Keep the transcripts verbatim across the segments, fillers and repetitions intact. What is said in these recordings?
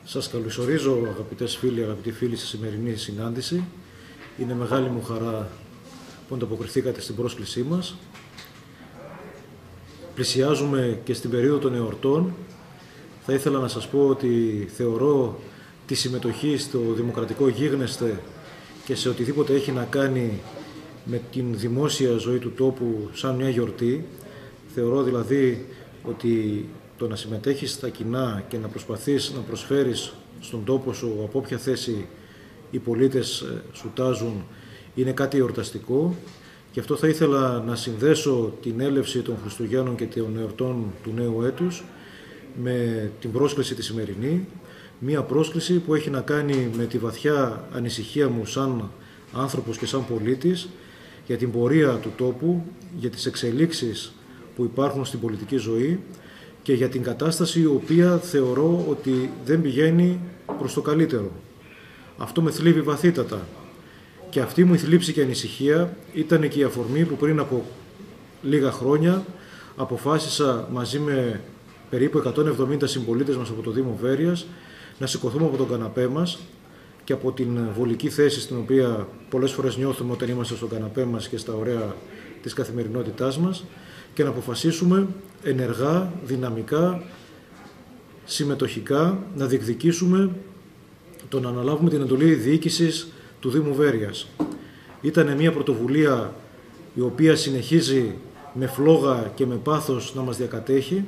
Σας καλωσορίζω, αγαπητές φίλοι, αγαπητοί φίλοι, στη σημερινή συνάντηση. Είναι μεγάλη μου χαρά που ανταποκριθήκατε στην πρόσκλησή μας. Πλησιάζουμε και στην περίοδο των εορτών. Θα ήθελα να σας πω ότι θεωρώ τη συμμετοχή στο δημοκρατικό γίγνεσθε και σε οτιδήποτε έχει να κάνει με την δημόσια ζωή του τόπου σαν μια γιορτή. Θεωρώ δηλαδή ότι το να συμμετέχεις στα κοινά και να προσπαθείς να προσφέρεις στον τόπο σου από όποια θέση οι πολίτες σου τάζουν είναι κάτι εορταστικό. Γι' αυτό θα ήθελα να συνδέσω την έλευση των Χριστουγέννων και των εορτών του νέου έτους με την πρόσκληση τη σημερινή. Μία πρόσκληση που έχει να κάνει με τη βαθιά ανησυχία μου σαν άνθρωπος και σαν πολίτης για την πορεία του τόπου, για τις εξελίξεις που υπάρχουν στην πολιτική ζωή και για την κατάσταση η οποία θεωρώ ότι δεν πηγαίνει προς το καλύτερο. Αυτό με θλίβει βαθύτατα. Και αυτή μου η θλίψη και ανησυχία ήταν και η αφορμή που πριν από λίγα χρόνια αποφάσισα μαζί με περίπου εκατόν εβδομήντα συμπολίτες μας από το Δήμο Βέρειας να σηκωθούμε από τον καναπέ μας και από την βολική θέση στην οποία πολλές φορές νιώθουμε όταν είμαστε στον καναπέ μας και στα ωραία της καθημερινότητάς μας και να αποφασίσουμε ενεργά, δυναμικά, συμμετοχικά να διεκδικήσουμε το να αναλάβουμε την εντολή διοίκησης του Δήμου Βέρειας. Ήταν μια πρωτοβουλία η οποία συνεχίζει με φλόγα και με πάθος να μας διακατέχει.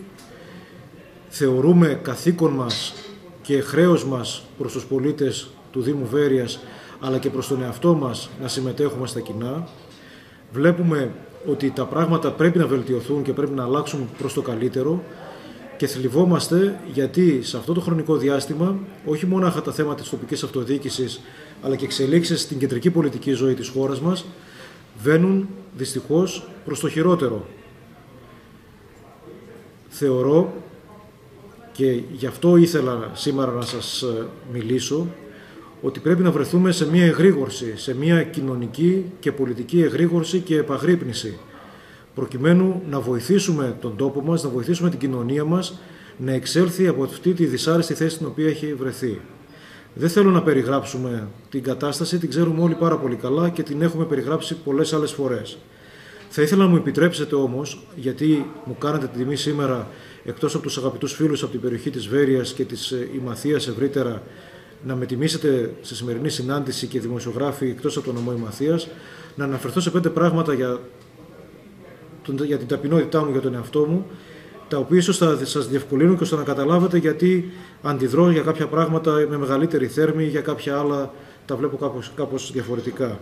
Θεωρούμε καθήκον μας και χρέος μας προς τους πολίτες του Δήμου Βέρειας αλλά και προς τον εαυτό μας να συμμετέχουμε στα κοινά. Βλέπουμε ότι τα πράγματα πρέπει να βελτιωθούν και πρέπει να αλλάξουν προς το καλύτερο και θλιβόμαστε γιατί σε αυτό το χρονικό διάστημα όχι μόνο τα θέματα της τοπικής αυτοδιοίκησης αλλά και εξελίξεις στην κεντρική πολιτική ζωή της χώρας μας βαίνουν δυστυχώς προς το χειρότερο. Θεωρώ και γι' αυτό ήθελα σήμερα να σας μιλήσω ότι πρέπει να βρεθούμε σε μια εγρήγορση, σε μια κοινωνική και πολιτική εγρήγορση και επαγρύπνηση προκειμένου να βοηθήσουμε τον τόπο μας, να βοηθήσουμε την κοινωνία μας να εξέλθει από αυτή τη δυσάρεστη θέση στην οποία έχει βρεθεί. Δεν θέλω να περιγράψουμε την κατάσταση, την ξέρουμε όλοι πάρα πολύ καλά και την έχουμε περιγράψει πολλές άλλες φορές. Θα ήθελα να μου επιτρέψετε όμως, γιατί μου κάνατε την τιμή σήμερα, εκτός από τους αγαπητούς φίλους από την περιοχή της Βέρειας και της Ημαθίας ευρύτερα, να με τιμήσετε στη σημερινή συνάντηση και δημοσιογράφοι εκτός από το νομό Ημαθίας, να αναφερθώ σε πέντε πράγματα για, για την ταπεινότητά μου, για τον εαυτό μου, τα οποία ίσως θα σας διευκολύνουν και ώστε να καταλάβετε γιατί αντιδρώ για κάποια πράγματα με μεγαλύτερη θέρμη, για κάποια άλλα τα βλέπω κάπως, κάπως διαφορετικά.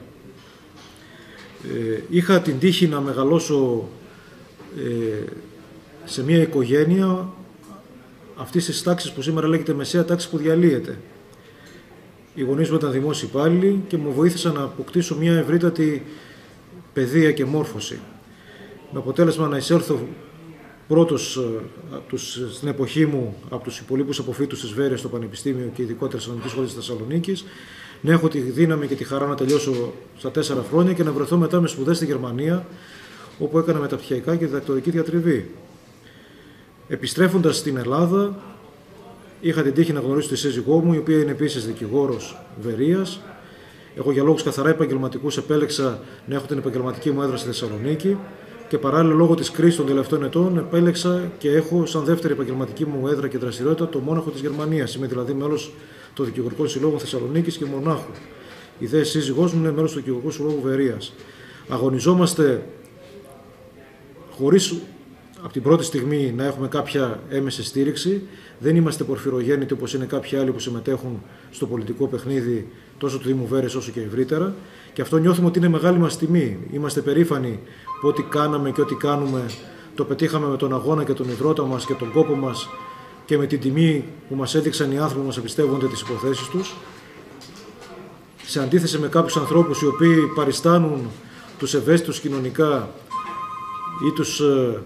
Ε, είχα την τύχη να μεγαλώσω ε, σε μια οικογένεια αυτής της τάξης που σήμερα λέγεται μεσαία τάξη που διαλύεται. Οι γονείς μου ήταν δημόσιοι υπάλληλοι και μου βοήθησαν να αποκτήσω μια ευρύτατη παιδεία και μόρφωση. Με αποτέλεσμα να εισέλθω πρώτος τους, στην εποχή μου από τους υπολείπους αποφύτους της Βέρειας στο Πανεπιστήμιο και ειδικότερα της Ελληνικής Σχολής της Θεσσαλονίκης, να έχω τη δύναμη και τη χαρά να τελειώσω στα τέσσερα χρόνια και να βρεθώ μετά με σπουδές στη Γερμανία, όπου έκανα μεταπτυχιακά και διδακτορική διατριβή. Επιστρέφοντας στην Ελλάδα, είχα την τύχη να γνωρίσω τη σύζυγό μου, η οποία είναι επίσης δικηγόρος Βερείας. Εγώ για λόγους καθαρά επαγγελματικούς επέλεξα να έχω την επαγγελματική μου έδρα στη Θεσσαλονίκη και παράλληλα λόγω της κρίσης των τελευταίων ετών επέλεξα και έχω σαν δεύτερη επαγγελματική μου έδρα και δραστηριότητα το Μόναχο της Γερμανίας. Είμαι δηλαδή μέλος των Δικηγορικών Συλλόγων Θεσσαλονίκης και Μονάχου. Η δε σύζυγός μου είναι μέλος του Δικηγορικού Συλλόγου Βερείας. Αγωνιζόμαστε χωρίς από την πρώτη στιγμή να έχουμε κάποια έμεση στήριξη. Δεν είμαστε πορφυρογέννητοι όπως είναι κάποιοι άλλοι που συμμετέχουν στο πολιτικό παιχνίδι τόσο του Δήμου Βέρειας όσο και ευρύτερα. Και αυτό νιώθουμε ότι είναι μεγάλη μας τιμή. Είμαστε περήφανοι που ό,τι κάναμε και ό,τι κάνουμε το πετύχαμε με τον αγώνα και τον υδρότα μας και τον κόπο μας και με την τιμή που μας έδειξαν οι άνθρωποι που μας εμπιστεύονται τις υποθέσεις τους. Σε αντίθεση με κάποιους ανθρώπους οι οποίοι παριστάνουν τους ευαίσθητους κοινωνικά ή τους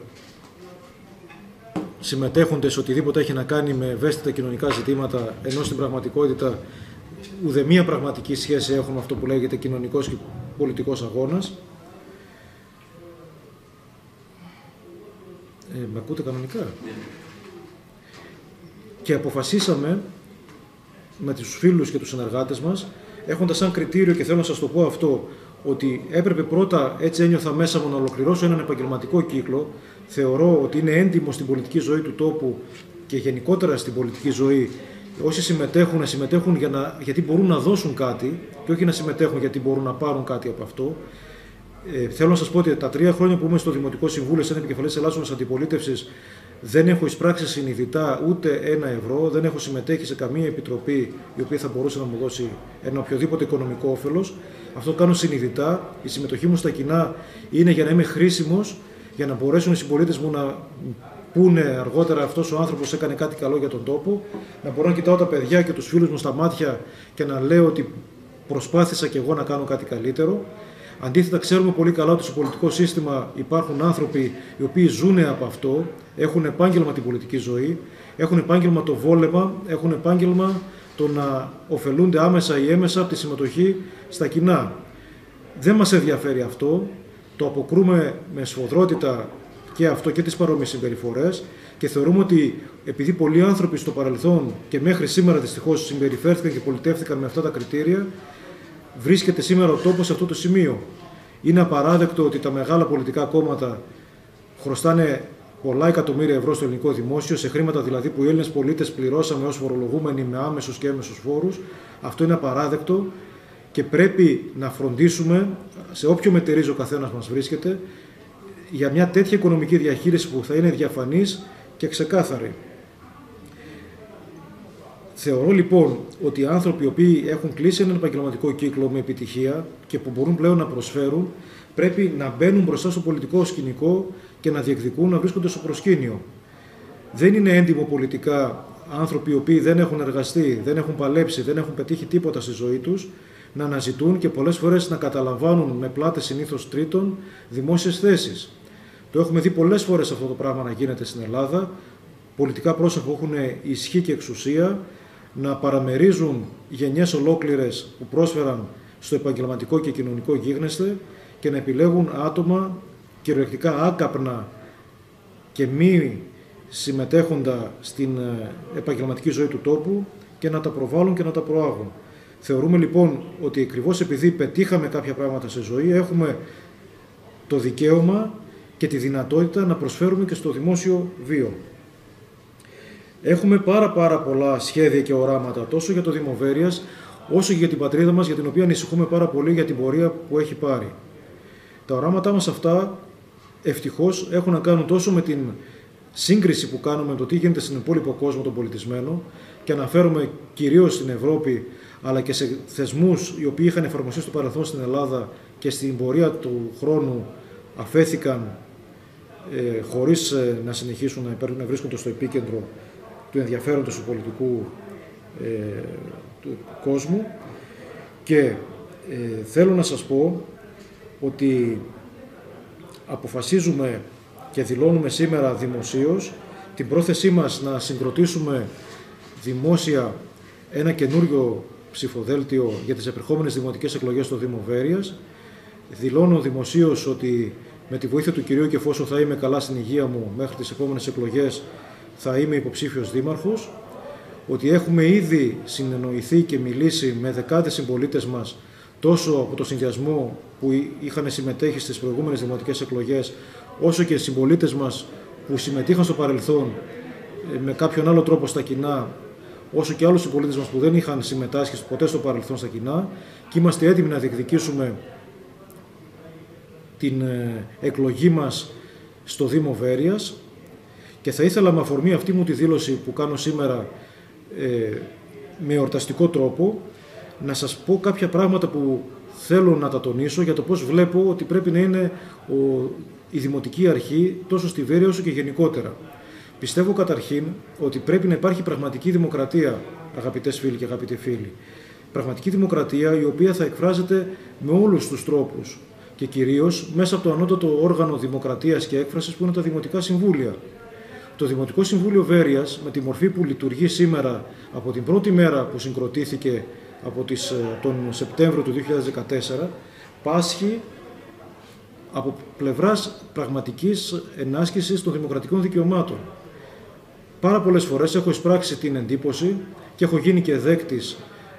συμμετέχοντες οτιδήποτε έχει να κάνει με ευαίσθητα κοινωνικά ζητήματα, ενώ στην πραγματικότητα ουδεμία πραγματική σχέση έχουν με αυτό που λέγεται κοινωνικός και πολιτικός αγώνας. Ε, με ακούτε κανονικά? Και αποφασίσαμε με τους φίλους και τους συνεργάτες μας, έχοντας σαν κριτήριο, και θέλω να σας το πω αυτό, ότι έπρεπε πρώτα, έτσι ένιωθα μέσα μου, να ολοκληρώσω έναν επαγγελματικό κύκλο. Θεωρώ ότι είναι έντιμο στην πολιτική ζωή του τόπου και γενικότερα στην πολιτική ζωή. Όσοι συμμετέχουν, να συμμετέχουν για να, γιατί μπορούν να δώσουν κάτι και όχι να συμμετέχουν γιατί μπορούν να πάρουν κάτι από αυτό. Ε, θέλω να σας πω ότι τα τρία χρόνια που είμαι στο Δημοτικό Συμβούλιο, σαν επικεφαλής Ελλάδος Αντιπολίτευσης, δεν έχω εισπράξει συνειδητά ούτε ένα ευρώ, δεν έχω συμμετέχει σε καμία επιτροπή η οποία θα μπορούσε να μου δώσει ένα οποιοδήποτε οικονομικό όφελος. Αυτό το κάνω συνειδητά. Η συμμετοχή μου στα κοινά είναι για να είμαι χρήσιμος, για να μπορέσουν οι συμπολίτες μου να πούνε αργότερα αυτός ο άνθρωπος έκανε κάτι καλό για τον τόπο, να μπορώ να κοιτάω τα παιδιά και τους φίλους μου στα μάτια και να λέω ότι προσπάθησα και εγώ να κάνω κάτι καλύτερο. Αντίθετα, ξέρουμε πολύ καλά ότι στο πολιτικό σύστημα υπάρχουν άνθρωποι οι οποίοι ζουν από αυτό, έχουν επάγγελμα την πολιτική ζωή, έχουν επάγγελμα το βόλεμα, έχουν επάγγελμα το να ωφελούνται άμεσα ή έμεσα από τη συμμετοχή στα κοινά. Δεν μας ενδιαφέρει αυτό, το αποκρούμε με σφοδρότητα και αυτό και τις παρόμοιες συμπεριφορές και θεωρούμε ότι επειδή πολλοί άνθρωποι στο παρελθόν και μέχρι σήμερα δυστυχώς συμπεριφέρθηκαν και πολιτεύτηκαν με αυτά τα κριτήρια, βρίσκεται σήμερα ο τόπος σε αυτό το σημείο. Είναι απαράδεκτο ότι τα μεγάλα πολιτικά κόμματα χρωστάνε πολλά εκατομμύρια ευρώ στο ελληνικό δημόσιο, σε χρήματα δηλαδή που οι Έλληνες πολίτες πληρώσαμε ως φορολογούμενοι με άμεσους και έμεσους φόρους. Αυτό είναι απαράδεκτο και πρέπει να φροντίσουμε, σε όποιο μετερίζει ο καθένας μας βρίσκεται, για μια τέτοια οικονομική διαχείριση που θα είναι διαφανής και ξεκάθαρη. Θεωρώ λοιπόν ότι οι άνθρωποι οι οποίοι έχουν κλείσει έναν επαγγελματικό κύκλο με επιτυχία και που μπορούν πλέον να προσφέρουν, πρέπει να μπαίνουν μπροστά στο πολιτικό σκηνικό και να διεκδικούν, να βρίσκονται στο προσκήνιο. Δεν είναι έντιμο πολιτικά άνθρωποι οι οποίοι δεν έχουν εργαστεί, δεν έχουν παλέψει, δεν έχουν πετύχει τίποτα στη ζωή τους, να αναζητούν και πολλές φορές να καταλαμβάνουν με πλάτες συνήθως τρίτων δημόσιες θέσεις. Το έχουμε δει πολλές φορές αυτό το πράγμα να γίνεται στην Ελλάδα. Πολιτικά πρόσωπα που έχουν ισχύ και εξουσία να παραμερίζουν γενιές ολόκληρες που πρόσφεραν στο επαγγελματικό και κοινωνικό γίγνεσθε και να επιλέγουν άτομα κυριολεκτικά άκαπνα και μη συμμετέχοντα στην επαγγελματική ζωή του τόπου και να τα προβάλλουν και να τα προάγουν. Θεωρούμε λοιπόν ότι ακριβώς επειδή πετύχαμε κάποια πράγματα σε ζωή, έχουμε το δικαίωμα και τη δυνατότητα να προσφέρουμε και στο δημόσιο βίο. Έχουμε πάρα πάρα πολλά σχέδια και οράματα τόσο για το Δήμο Βέρειας όσο και για την πατρίδα μας, για την οποία ανησυχούμε πάρα πολύ για την πορεία που έχει πάρει. Τα οράματά μας αυτά ευτυχώς έχουν να κάνουν τόσο με την σύγκριση που κάνουμε με το τι γίνεται στον υπόλοιπο κόσμο τον πολιτισμένο και αναφέρομαι κυρίως στην Ευρώπη αλλά και σε θεσμούς οι οποίοι είχαν εφαρμοστεί στο παρελθόν στην Ελλάδα και στην πορεία του χρόνου αφέθηκαν ε, χωρίς ε, να συνεχίσουν να, να βρίσκονται στο επίκεντρο του ενδιαφέροντος του πολιτικού ε, του κόσμου και ε, θέλω να σας πω ότι αποφασίζουμε και δηλώνουμε σήμερα δημοσίως την πρόθεσή μας να συγκροτήσουμε δημόσια ένα καινούριο ψηφοδέλτιο για τις επερχόμενες δημοτικές εκλογές στο Δήμο Βέρειας. Δηλώνω δημοσίως ότι με τη βοήθεια του κυρίου και εφόσον θα είμαι καλά στην υγεία μου μέχρι τις επόμενες εκλογές θα είμαι υποψήφιος δήμαρχος, ότι έχουμε ήδη συνεννοηθεί και μιλήσει με δεκάδες συμπολίτες μας τόσο από το συνδυασμό που είχαν συμμετέχει στις προηγούμενες δημοτικές εκλογές, όσο και συμπολίτες μας που συμμετείχαν στο παρελθόν με κάποιον άλλο τρόπο στα κοινά, όσο και άλλους συμπολίτες μας που δεν είχαν συμμετάσχει ποτέ στο παρελθόν στα κοινά, και είμαστε έτοιμοι να διεκδικήσουμε την εκλογή μας στο Δήμο Βέρειας. Και θα ήθελα με αφορμή αυτή μου τη δήλωση που κάνω σήμερα ε, με εορταστικό τρόπο να σας πω κάποια πράγματα που θέλω να τα τονίσω για το πώς βλέπω ότι πρέπει να είναι ο, η Δημοτική Αρχή τόσο στη Βέρεια όσο και γενικότερα. Πιστεύω καταρχήν ότι πρέπει να υπάρχει πραγματική δημοκρατία, αγαπητές φίλοι και αγαπητοί φίλοι. Πραγματική δημοκρατία η οποία θα εκφράζεται με όλους τους τρόπους και κυρίως μέσα από το ανώτατο όργανο δημοκρατίας και έκφρασης που είναι τα Δημοτικά Συμβούλια. Το Δημοτικό Συμβούλιο Βέρειας, με τη μορφή που λειτουργεί σήμερα από την πρώτη μέρα που συγκροτήθηκε από τις, τον Σεπτέμβριο του δύο χιλιάδες δεκατέσσερα, πάσχει από πλευράς πραγματικής ενάσκησης των δημοκρατικών δικαιωμάτων. Πάρα πολλές φορές έχω εισπράξει την εντύπωση και έχω γίνει και δέκτης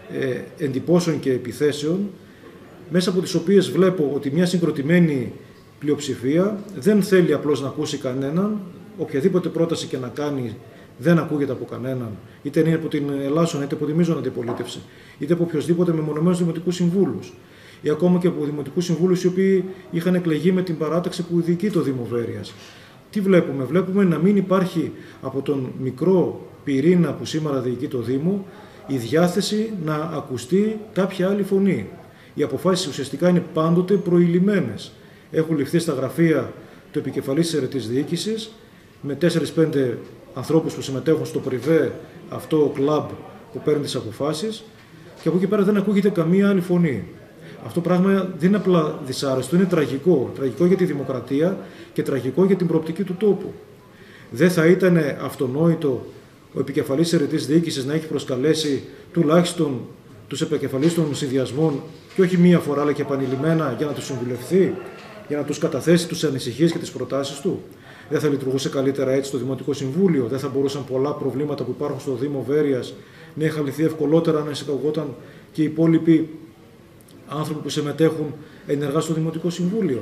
ε, εντυπώσεων και επιθέσεων, μέσα από τις οποίες βλέπω ότι μια συγκροτημένη πλειοψηφία δεν θέλει απλώς να ακούσει κανέναν, οποιαδήποτε πρόταση και να κάνει δεν ακούγεται από κανέναν, είτε είναι από την Ελλάσσονα, είτε από τη μείζωνα αντιπολίτευση, είτε από οποιοδήποτε μεμονωμένους δημοτικούς συμβούλους, ή ακόμα και από δημοτικούς συμβούλους οι οποίοι είχαν εκλεγεί με την παράταξη που διοικεί το Δήμο Βέρειας. Τι βλέπουμε? Βλέπουμε να μην υπάρχει από τον μικρό πυρήνα που σήμερα διοικεί το Δήμο η διάθεση να ακουστεί κάποια άλλη φωνή. Οι αποφάσεις ουσιαστικά είναι πάντοτε προηλημμένες. Έχουν ληφθεί στα γραφεία του επικεφαλής της αιρετής διοίκησης με τέσσερις πέντε ανθρώπους που συμμετέχουν στο πριβέ αυτό κλαμπ που παίρνει τις αποφάσεις και από εκεί πέρα δεν ακούγεται καμία άλλη φωνή. Αυτό πράγμα δεν είναι απλά δυσάρεστο, είναι τραγικό. Τραγικό για τη δημοκρατία και τραγικό για την προοπτική του τόπου. Δεν θα ήταν αυτονόητο ο επικεφαλής της αιρετής διοίκησης να έχει προσκαλέσει τουλάχιστον τους επικεφαλείς των συνδυασμών και όχι μία φορά αλλά και επανειλημμένα για να τους συμβουλευθεί, για να τους καταθέσει τις ανησυχίες και τις προτάσεις του? Δεν θα λειτουργούσε καλύτερα έτσι το Δημοτικό Συμβούλιο? Δεν θα μπορούσαν πολλά προβλήματα που υπάρχουν στο Δήμο Βέρειας να είχαν λυθεί ευκολότερα αν εισαγωγόταν και οι υπόλοιποι άνθρωποι που συμμετέχουν ενεργά στο Δημοτικό Συμβούλιο?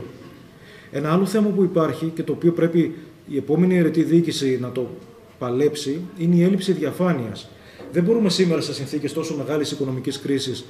Ένα άλλο θέμα που υπάρχει και το οποίο πρέπει η επόμενη αιρετή διοίκηση να το παλέψει είναι η έλλειψη διαφάνειας. Δεν μπορούμε σήμερα σε συνθήκες τόσο μεγάλης οικονομικής κρίσης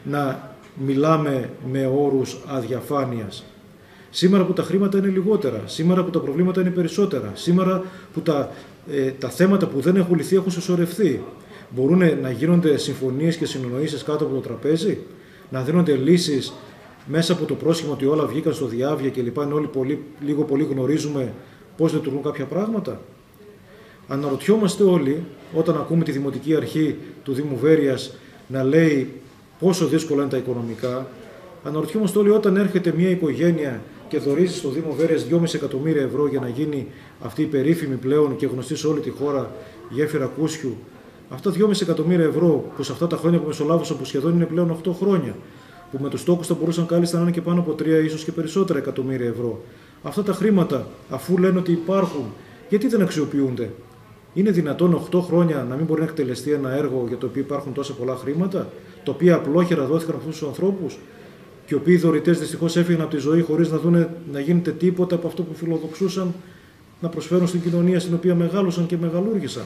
να μιλάμε με όρους αδιαφάνειας. Σήμερα που τα χρήματα είναι λιγότερα, σήμερα που τα προβλήματα είναι περισσότερα, σήμερα που τα, ε, τα θέματα που δεν έχουν λυθεί έχουν συσσωρευτεί, μπορούν να γίνονται συμφωνίες και συνονοήσεις κάτω από το τραπέζι, να δίνονται λύσεις μέσα από το πρόσχημα ότι όλα βγήκαν στο διάβια και λοιπά, όλοι πολύ, λίγο πολύ γνωρίζουμε πώς λειτουργούν κάποια πράγματα? Αναρωτιόμαστε όλοι όταν ακούμε τη Δημοτική Αρχή του Δήμου Βέρειας να λέει πόσο δύσκολα είναι τα οικονομικά. Αναρωτιόμαστε όλοι όταν έρχεται μια οικογένεια και δωρίζει στο Δήμο Βέρειας δυόμισι εκατομμύρια ευρώ για να γίνει αυτή η περίφημη πλέον και γνωστή σε όλη τη χώρα γέφυρα Κούσιου. Αυτά δυόμισι εκατομμύρια ευρώ που σε αυτά τα χρόνια που μεσολάβησαν, που σχεδόν είναι πλέον οκτώ χρόνια, που με τους τόκους θα μπορούσαν κάλλιστα να είναι και πάνω από τρία ίσως και περισσότερα εκατομμύρια ευρώ. Αυτά τα χρήματα, αφού λένε ότι υπάρχουν, γιατί δεν αξιοποιούνται? Είναι δυνατόν οκτώ χρόνια να μην μπορεί να εκτελεστεί ένα έργο για το οποίο υπάρχουν τόσα πολλά χρήματα, τα οποία απλόχερα δόθηκαν από αυτούς τους ανθρώπους και οι οποίοι δωρητές δυστυχώς έφυγαν από τη ζωή χωρίς να δουν να γίνεται τίποτα από αυτό που φιλοδοξούσαν να προσφέρουν στην κοινωνία στην οποία μεγάλωσαν και μεγαλούργησαν?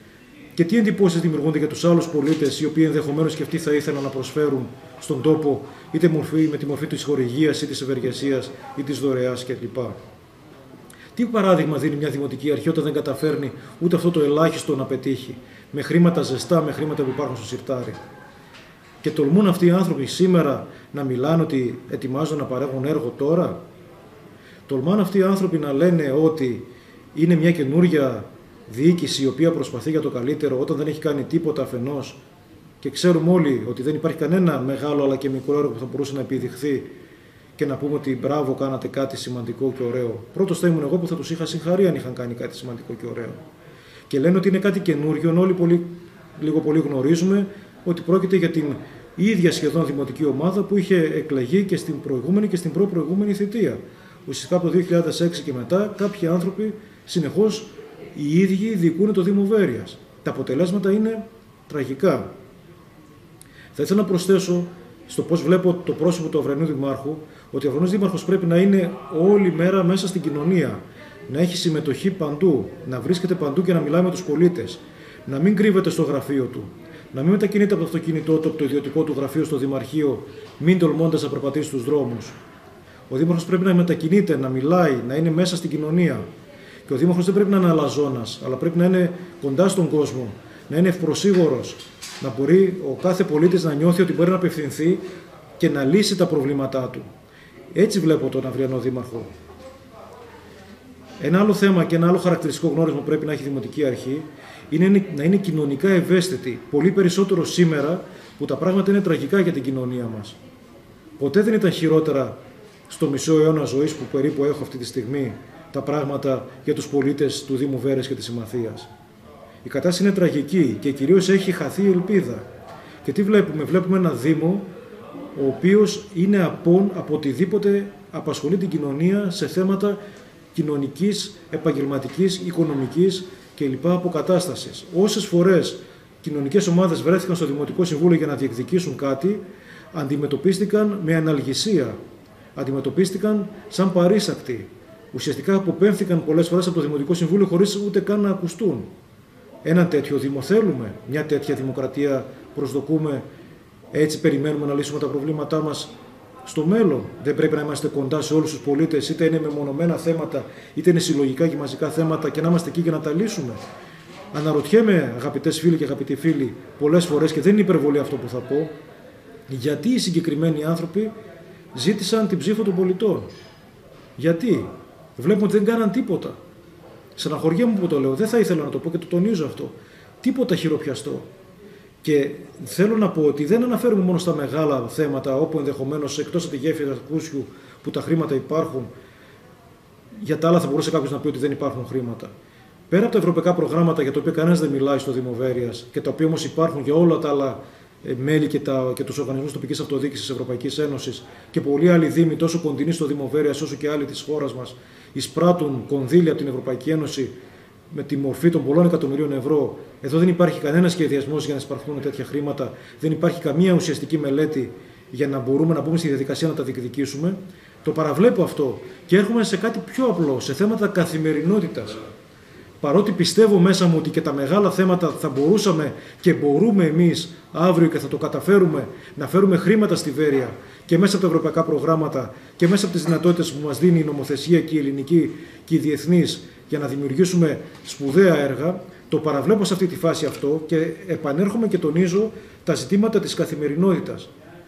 Και τι εντυπώσεις δημιουργούνται για τους άλλους πολίτες, οι οποίοι ενδεχομένως και αυτοί θα ήθελαν να προσφέρουν στον τόπο, είτε μορφή, με τη μορφή της χορηγίας ή της ευεργεσίας ή της δωρεάς κλπ. Τι παράδειγμα δίνει μια δημοτική αρχή όταν δεν καταφέρνει ούτε αυτό το ελάχιστο να πετύχει, με χρήματα ζεστά, με χρήματα που υπάρχουν στο σιρτάρι? Και τολμούν αυτοί οι άνθρωποι σήμερα να μιλάνε ότι ετοιμάζονται να παρέχουν έργο τώρα? Τολμάνε αυτοί οι άνθρωποι να λένε ότι είναι μια καινούρια διοίκηση η οποία προσπαθεί για το καλύτερο όταν δεν έχει κάνει τίποτα αφενός και ξέρουμε όλοι ότι δεν υπάρχει κανένα μεγάλο αλλά και μικρό έργο που θα μπορούσε να επιδειχθεί και να πούμε ότι μπράβο, κάνατε κάτι σημαντικό και ωραίο? Πρώτος θα ήμουν εγώ που θα τους είχα συγχαρεί αν είχαν κάνει κάτι σημαντικό και ωραίο. Και λένε ότι είναι κάτι καινούριο, όλοι πολύ, λίγο πολύ γνωρίζουμε ότι πρόκειται για την ίδια σχεδόν δημοτική ομάδα που είχε εκλεγεί και στην προηγούμενη και στην προ-προηγούμενη θητεία. Ουσιαστικά από το δύο χιλιάδες έξι και μετά κάποιοι άνθρωποι συνεχώς οι ίδιοι διοικούν το Δήμο Βέρειας. Τα αποτελέσματα είναι τραγικά. Θα ήθελα να προσθέσω στο πώς βλέπω το πρόσωπο του Αυριανού Δημάρχου, ότι ο Αυριανός Δήμαρχος πρέπει να είναι όλη μέρα μέσα στην κοινωνία, να έχει συμμετοχή παντού, να βρίσκεται παντού και να μιλάει με τους πολίτες, να μην κρύβεται στο γραφείο του, να μην μετακινείται από το αυτοκίνητό του, από το ιδιωτικό του γραφείο στο Δημαρχείο, μην τολμώντας να περπατήσει στους δρόμους. Ο Δήμαρχος πρέπει να μετακινείται, να μιλάει, να είναι μέσα στην κοινωνία. Και ο Δήμαρχος δεν πρέπει να είναι αλαζόνας, αλλά πρέπει να είναι κοντά στον κόσμο, να είναι ευπροσίγωρος, να μπορεί ο κάθε πολίτης να νιώθει ότι μπορεί να απευθυνθεί και να λύσει τα προβλήματά του. Έτσι βλέπω τον Αυριανό Δήμαρχο. Ένα άλλο θέμα και ένα άλλο χαρακτηριστικό γνώρισμα που πρέπει να έχει η Δημοτική Αρχή είναι να είναι κοινωνικά ευαίσθητη, πολύ περισσότερο σήμερα που τα πράγματα είναι τραγικά για την κοινωνία μας. Ποτέ δεν ήταν χειρότερα στο μισό αιώνα ζωής που περίπου έχω αυτή τη στιγμή τα πράγματα για τους πολίτες του Δήμου Βέρειας και της Συμμαθίας. Η κατάσταση είναι τραγική και κυρίως έχει χαθεί η ελπίδα. Και τι βλέπουμε? Βλέπουμε ένα Δήμο ο οποίος είναι απόν από οτιδήποτε απασχολεί την κοινωνία σε θέματα κοινωνικής, επαγγελματικής, οικονομικής κλπ. Αποκατάστασης. Όσες φορές κοινωνικές ομάδες βρέθηκαν στο Δημοτικό Συμβούλιο για να διεκδικήσουν κάτι, αντιμετωπίστηκαν με αναλγησία, αντιμετωπίστηκαν σαν παρήσακτοι. Ουσιαστικά αποπέμφθηκαν πολλές φορές από το Δημοτικό Συμβούλιο χωρίς ούτε καν να ακουστούν. Ένα τέτοιο Δήμο θέλουμε, μια τέτοια δημοκρατία προσδοκούμε, έτσι περιμένουμε να λύσουμε τα προβλήματά μας στο μέλλον. Δεν πρέπει να είμαστε κοντά σε όλους τους πολίτες, είτε είναι μεμονωμένα θέματα, είτε είναι συλλογικά και μαζικά θέματα, και να είμαστε εκεί για να τα λύσουμε. Αναρωτιέμαι, αγαπητές φίλοι και αγαπητοί φίλοι, πολλές φορές, και δεν είναι υπερβολή αυτό που θα πω, γιατί οι συγκεκριμένοι άνθρωποι ζήτησαν την ψήφο των πολιτών. Γιατί? Βλέπουμε ότι δεν κάναν τίποτα. Στεναχωριέμαι που το λέω, δεν θα ήθελα να το πω και το τονίζω αυτό. Τίποτα χειροπιαστό. Και θέλω να πω ότι δεν αναφέρουμε μόνο στα μεγάλα θέματα, όπου ενδεχομένως εκτός από τη γέφυρα Κούσιου που τα χρήματα υπάρχουν, για τα άλλα θα μπορούσε κάποιος να πει ότι δεν υπάρχουν χρήματα. Πέρα από τα ευρωπαϊκά προγράμματα για τα οποία κανένας δεν μιλάει στο Δήμο Βέρειας και τα οποία όμως υπάρχουν για όλα τα άλλα μέλη και, τα, και τους οργανισμούς τοπικής αυτοδιοίκησης της Ευρωπαϊκής Ένωσης, και πολλοί άλλοι δήμοι, τόσο κοντινοί στο Δήμο Βέρειας όσο και άλλοι της χώρας μας, εισπράττουν κονδύλια από την Ευρωπαϊκή Ένωση με τη μορφή των πολλών εκατομμυρίων ευρώ. Εδώ δεν υπάρχει κανένα σχεδιασμός για να εισπραχθούν τέτοια χρήματα, δεν υπάρχει καμία ουσιαστική μελέτη για να μπορούμε να μπούμε στη διαδικασία να τα διεκδικήσουμε. Το παραβλέπω αυτό και έρχομαι σε κάτι πιο απλό, σε θέματα καθημερινότητας. Παρότι πιστεύω μέσα μου ότι και τα μεγάλα θέματα θα μπορούσαμε και μπορούμε εμείς αύριο και θα το καταφέρουμε να φέρουμε χρήματα στη Βέρεια και μέσα από τα ευρωπαϊκά προγράμματα και μέσα από τις δυνατότητες που μας δίνει η νομοθεσία και η ελληνική και η διεθνής για να δημιουργήσουμε σπουδαία έργα, το παραβλέπω σε αυτή τη φάση αυτό και επανέρχομαι και τονίζω τα ζητήματα της καθημερινότητας.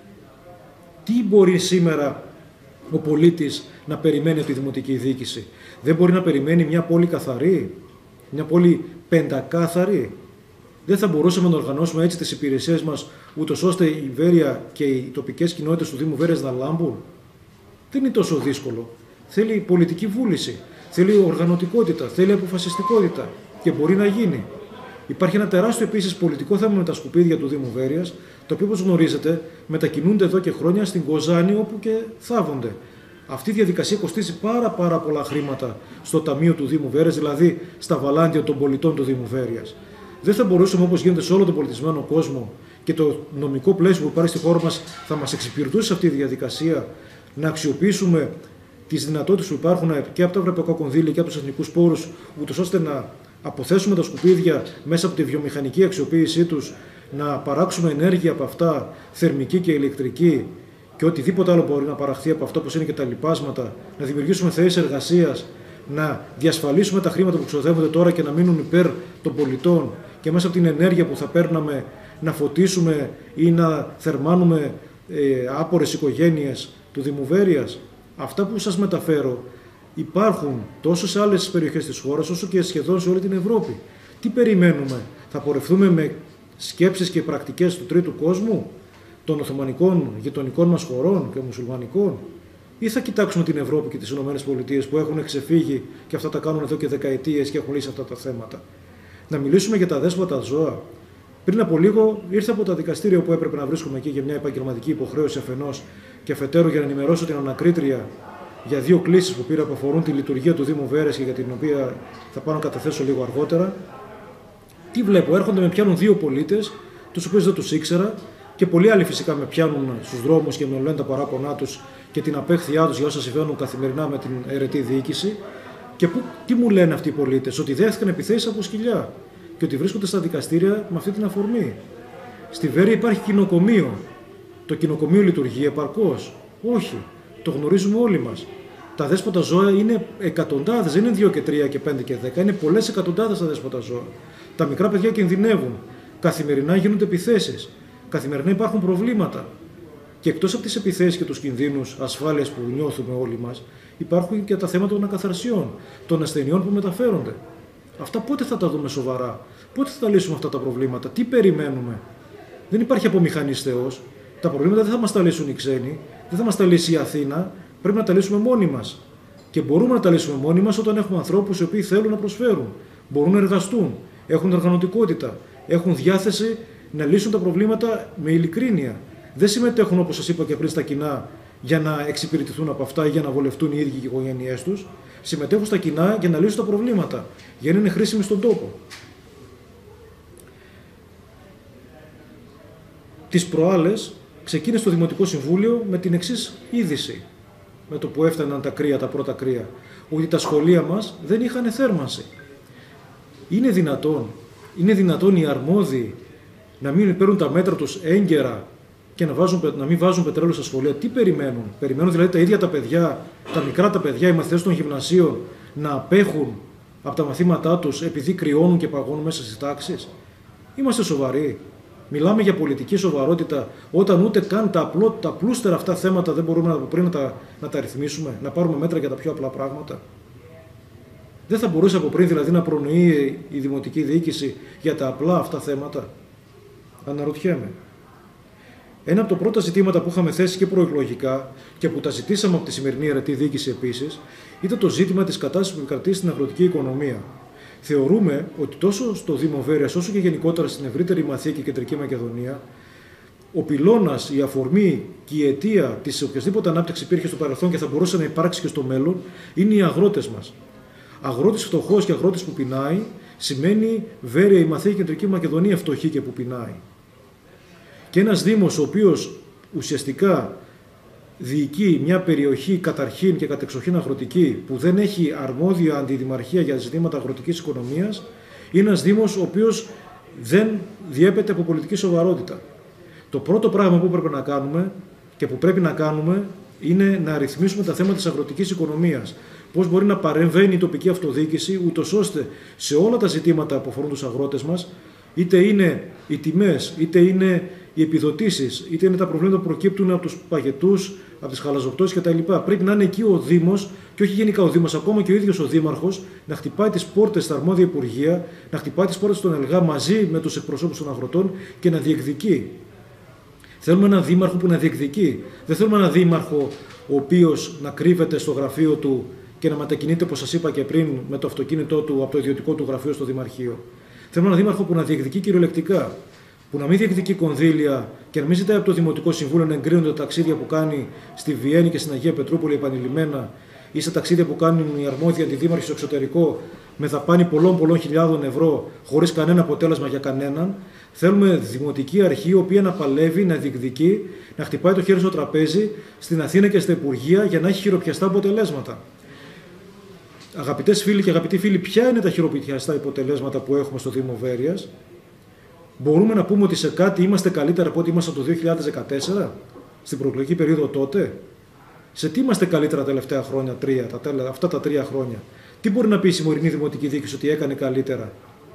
Τι μπορεί σήμερα ο πολίτης να περιμένει από τη δημοτική διοίκηση? Δεν μπορεί να περιμένει μια πόλη καθαρή, μια πόλη πεντακάθαρη? Δεν θα μπορούσαμε να οργανώσουμε έτσι τις υπηρεσίες μας, ούτως ώστε η Βέρεια και οι τοπικές κοινότητες του Δήμου Βέρειας να λάμπουν? Δεν είναι τόσο δύσκολο. Θέλει πολιτική βούληση, θέλει οργανωτικότητα, θέλει αποφασιστικότητα και μπορεί να γίνει. Υπάρχει ένα τεράστιο επίσης πολιτικό θέμα με τα σκουπίδια του Δήμου Βέρειας, το οποίο, όπως γνωρίζετε, μετακινούνται εδώ και χρόνια στην Κοζάνη, όπου και θάβονται. Αυτή η διαδικασία κοστίζει πάρα, πάρα πολλά χρήματα στο ταμείο του Δήμου Βέρειας, δηλαδή στα βαλάντια των πολιτών του Δήμου Βέρειας. Δεν θα μπορούσαμε, όπως γίνεται σε όλο τον πολιτισμένο κόσμο και το νομικό πλαίσιο που υπάρχει στη χώρα μας θα μας εξυπηρετούσε σε αυτή τη διαδικασία, να αξιοποιήσουμε τις δυνατότητες που υπάρχουν και από τα ευρωπαϊκά κονδύλια και από τους εθνικούς πόρους, ούτως ώστε να αποθέσουμε τα σκουπίδια μέσα από τη βιομηχανική αξιοποίησή τους, να παράξουμε ενέργεια από αυτά, θερμική και ηλεκτρική και οτιδήποτε άλλο μπορεί να παραχθεί από αυτό, όπως είναι και τα λοιπάσματα, να δημιουργήσουμε θέσεις εργασίας, να διασφαλίσουμε τα χρήματα που ξοδεύονται τώρα και να μείνουν υπέρ των πολιτών και μέσα από την ενέργεια που θα παίρναμε να φωτίσουμε ή να θερμάνουμε ε, άπορες οικογένειες του Δήμου Βέρειας. Αυτά που σας μεταφέρω υπάρχουν τόσο σε άλλες περιοχές της χώρας όσο και σχεδόν σε όλη την Ευρώπη. Τι περιμένουμε? Θα πορευθούμε με σκέψεις και πρακτικές του τρίτου κόσμου, των Οθωμανικών γειτονικών μας χωρών και μουσουλμανικών, ή θα κοιτάξουμε την Ευρώπη και τις ΗΠΑ που έχουν ξεφύγει και αυτά τα κάνουν εδώ και δεκαετίες και έχουν λύσει αυτά τα θέματα? Να μιλήσουμε για τα δέσποτα ζώα. Πριν από λίγο ήρθα από τα δικαστήρια που έπρεπε να βρίσκομαι εκεί για μια επαγγελματική υποχρέωση αφενός και αφετέρου για να ενημερώσω την ανακρίτρια για δύο κλήσεις που πήρα που αφορούν τη λειτουργία του Δήμου Βέρειας και για την οποία θα πάω να καταθέσω λίγο αργότερα. Τι βλέπω? Έρχονται με πιάνουν δύο πολίτες, τους οποίους δεν τους ήξερα, και πολλοί άλλοι φυσικά με πιάνουν στους δρόμους και με λένε τα παράπονά τους και την απέχθειά τους για όσα συμβαίνουν καθημερινά με την αιρετή διοίκηση. Και που, τι μου λένε αυτοί οι πολίτες? Ότι δέχτηκαν επιθέσεις από σκυλιά και ότι βρίσκονται στα δικαστήρια με αυτή την αφορμή. Στη Βέρεια υπάρχει κοινοκομείο. Το κοινοκομείο λειτουργεί επαρκώς? Όχι. Το γνωρίζουμε όλοι μας. Τα δέσποτα ζώα είναι εκατοντάδες, δεν είναι δύο και τρία και πέντε και δέκα, είναι πολλές εκατοντάδες τα δέσποτα ζώα. Τα μικρά παιδιά κινδυνεύουν. Καθημερινά γίνονται επιθέσεις. Καθημερινά υπάρχουν προβλήματα. Και εκτός από τις επιθέσεις και τους κινδύνους ασφάλειας που νιώθουμε όλοι μας, υπάρχουν και τα θέματα των ακαθαρσιών, των ασθενειών που μεταφέρονται. Αυτά πότε θα τα δούμε σοβαρά? Πότε θα τα λύσουμε αυτά τα προβλήματα? Τι περιμένουμε? Δεν υπάρχει απομηχανής Θεός. Τα προβλήματα δεν θα μας τα λύσουν οι ξένοι, δεν θα μας τα λύσει η Αθήνα. Πρέπει να τα λύσουμε μόνοι μας. Και μπορούμε να τα λύσουμε μόνοι μας όταν έχουμε ανθρώπους οι οποίοι θέλουν να προσφέρουν, μπορούν να εργαστούν, έχουν οργανωτικότητα, έχουν διάθεση να λύσουν τα προβλήματα με ειλικρίνεια. Δεν συμμετέχουν, όπως σας είπα και πριν, στα κοινά για να εξυπηρετηθούν από αυτά ή για να βολευτούν οι ίδιοι και οι οικογένειές τους. Συμμετέχουν στα κοινά για να λύσουν τα προβλήματα, για να είναι χρήσιμοι στον τόπο. Τις προάλλες ξεκίνησε το Δημοτικό Συμβούλιο με την εξής είδηση, με το που έφταναν τα κρύα, τα πρώτα κρύα, ότι τα σχολεία μας δεν είχαν θέρμανση. Είναι δυνατόν, είναι δυνατόν οι αρμόδιοι να μην παίρνουν τα μέτρα τους έγκαιρα και να, βάζουν, να μην βάζουν πετρέλαιο στα σχολεία? Τι περιμένουν? Περιμένουν δηλαδή τα ίδια τα παιδιά, τα μικρά τα παιδιά, οι μαθητές των γυμνασίων να απέχουν από τα μαθήματά τους επειδή κρυώνουν και παγώνουν μέσα στις τάξεις? Είμαστε σοβαροί? Μιλάμε για πολιτική σοβαρότητα όταν ούτε καν τα, απλό, τα πλούστερα αυτά θέματα δεν μπορούμε από πριν να τα, να τα ρυθμίσουμε, να πάρουμε μέτρα για τα πιο απλά πράγματα? Δεν θα μπορούσε από πριν δηλαδή να προνοεί η δημοτική διοίκηση για τα απλά αυτά θέματα? Αναρωτιέμαι. Ένα από τα πρώτα ζητήματα που είχαμε θέσει και προεκλογικά και που τα ζητήσαμε από τη σημερινή αιρετή διοίκηση επίσης, ήταν το ζήτημα της κατάστασης που επικρατεί στην αγροτική οικονομία. Θεωρούμε ότι τόσο στο Δήμο Βέρειας όσο και γενικότερα στην ευρύτερη Μαθία και Κεντρική Μακεδονία, ο πυλώνας, η αφορμή και η αιτία της οποιασδήποτε ανάπτυξη υπήρχε στο παρελθόν και θα μπορούσε να υπάρξει και στο μέλλον, είναι οι αγρότες μας. Αγρότης φτωχός και αγρότης που πεινάει σημαίνει Βέρεια, η Μαθία και Κεντρική Μακεδονία φτωχή και που πεινάει. Και ένας Δήμος ο οποίος ουσιαστικά διοικεί μια περιοχή καταρχήν και κατεξοχήν αγροτική που δεν έχει αρμόδια αντιδημαρχία για ζητήματα αγροτικής οικονομίας, είναι ένας Δήμος ο οποίος δεν διέπεται από πολιτική σοβαρότητα. Το πρώτο πράγμα που πρέπει να κάνουμε και που πρέπει να κάνουμε είναι να ρυθμίσουμε τα θέματα της αγροτικής οικονομίας. Πώς μπορεί να παρεμβαίνει η τοπική αυτοδιοίκηση, ούτως ώστε σε όλα τα ζητήματα που αφορούν τους αγρότες μας, είτε είναι οι τιμές, είτε είναι οι επιδοτήσεις, είτε είναι τα προβλήματα που προκύπτουν από τους παγετούς, από τις χαλαζοπτώσεις κτλ. Πρέπει να είναι εκεί ο Δήμος, και όχι γενικά ο Δήμος, ακόμα και ο ίδιος ο Δήμαρχος, να χτυπάει τις πόρτες στα αρμόδια υπουργεία, να χτυπάει τις πόρτες των ΕΛΓΑ μαζί με τους εκπροσώπους των αγροτών και να διεκδικεί. Θέλουμε έναν Δήμαρχο που να διεκδικεί. Δεν θέλουμε έναν Δήμαρχο ο οποίος να κρύβεται στο γραφείο του και να μετακινείται, όπως σας είπα και πριν, με το αυτοκίνητό του από το ιδιωτικό του γραφείο στο Δημαρχείο. Θέλουμε έναν Δήμαρχο που να διεκδικεί κυριολεκτικά. Που να μην διεκδικεί κονδύλια και να μην ζητάει από το Δημοτικό Συμβούλιο να εγκρίνονται τα ταξίδια που κάνει στη Βιέννη και στην Αγία Πετρούπολη επανειλημμένα, ή στα ταξίδια που κάνουν οι αρμόδιοι αντιδήμαρχοι στο εξωτερικό με δαπάνη πολλών πολλών χιλιάδων ευρώ χωρίς κανένα αποτέλεσμα για κανέναν. Θέλουμε δημοτική αρχή η οποία να παλεύει, να διεκδικεί, να χτυπάει το χέρι στο τραπέζι στην Αθήνα και στα Υπουργεία για να έχει χειροπιαστά αποτελέσματα. Αγαπητές φίλοι και αγαπητοί φίλοι, ποια είναι τα χειροπιαστά αποτελέσματα που έχουμε στο Δήμο Βέρειας? Μπορούμε να πούμε ότι σε κάτι είμαστε καλύτερα από ό,τι ήμασταν το δύο χιλιάδες δεκατέσσερα, στην προεκλογική περίοδο τότε? Σε τι είμαστε καλύτερα τα τελευταία χρόνια, τρία, τα τέλα, αυτά τα τρία χρόνια? Τι μπορεί να πει η σημερινή δημοτική διοίκηση ότι έκανε καλύτερα?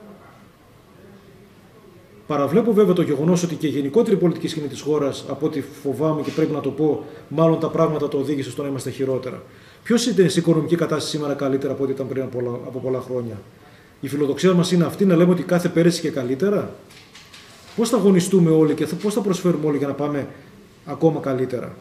Παραβλέπω βέβαια το γεγονός ότι και η γενικότερη πολιτική σκηνή της χώρας, από ό,τι φοβάμαι και πρέπει να το πω, μάλλον τα πράγματα το οδήγησε στο να είμαστε χειρότερα. Ποιος είναι στην οικονομική κατάσταση σήμερα καλύτερα από ό,τι ήταν πριν από πολλά, από πολλά χρόνια? Η φιλοδοξία μας είναι αυτή, να λέμε ότι κάθε πέρυσι και καλύτερα? Πώς θα αγωνιστούμε όλοι και πώς θα προσφέρουμε όλοι για να πάμε ακόμα καλύτερα?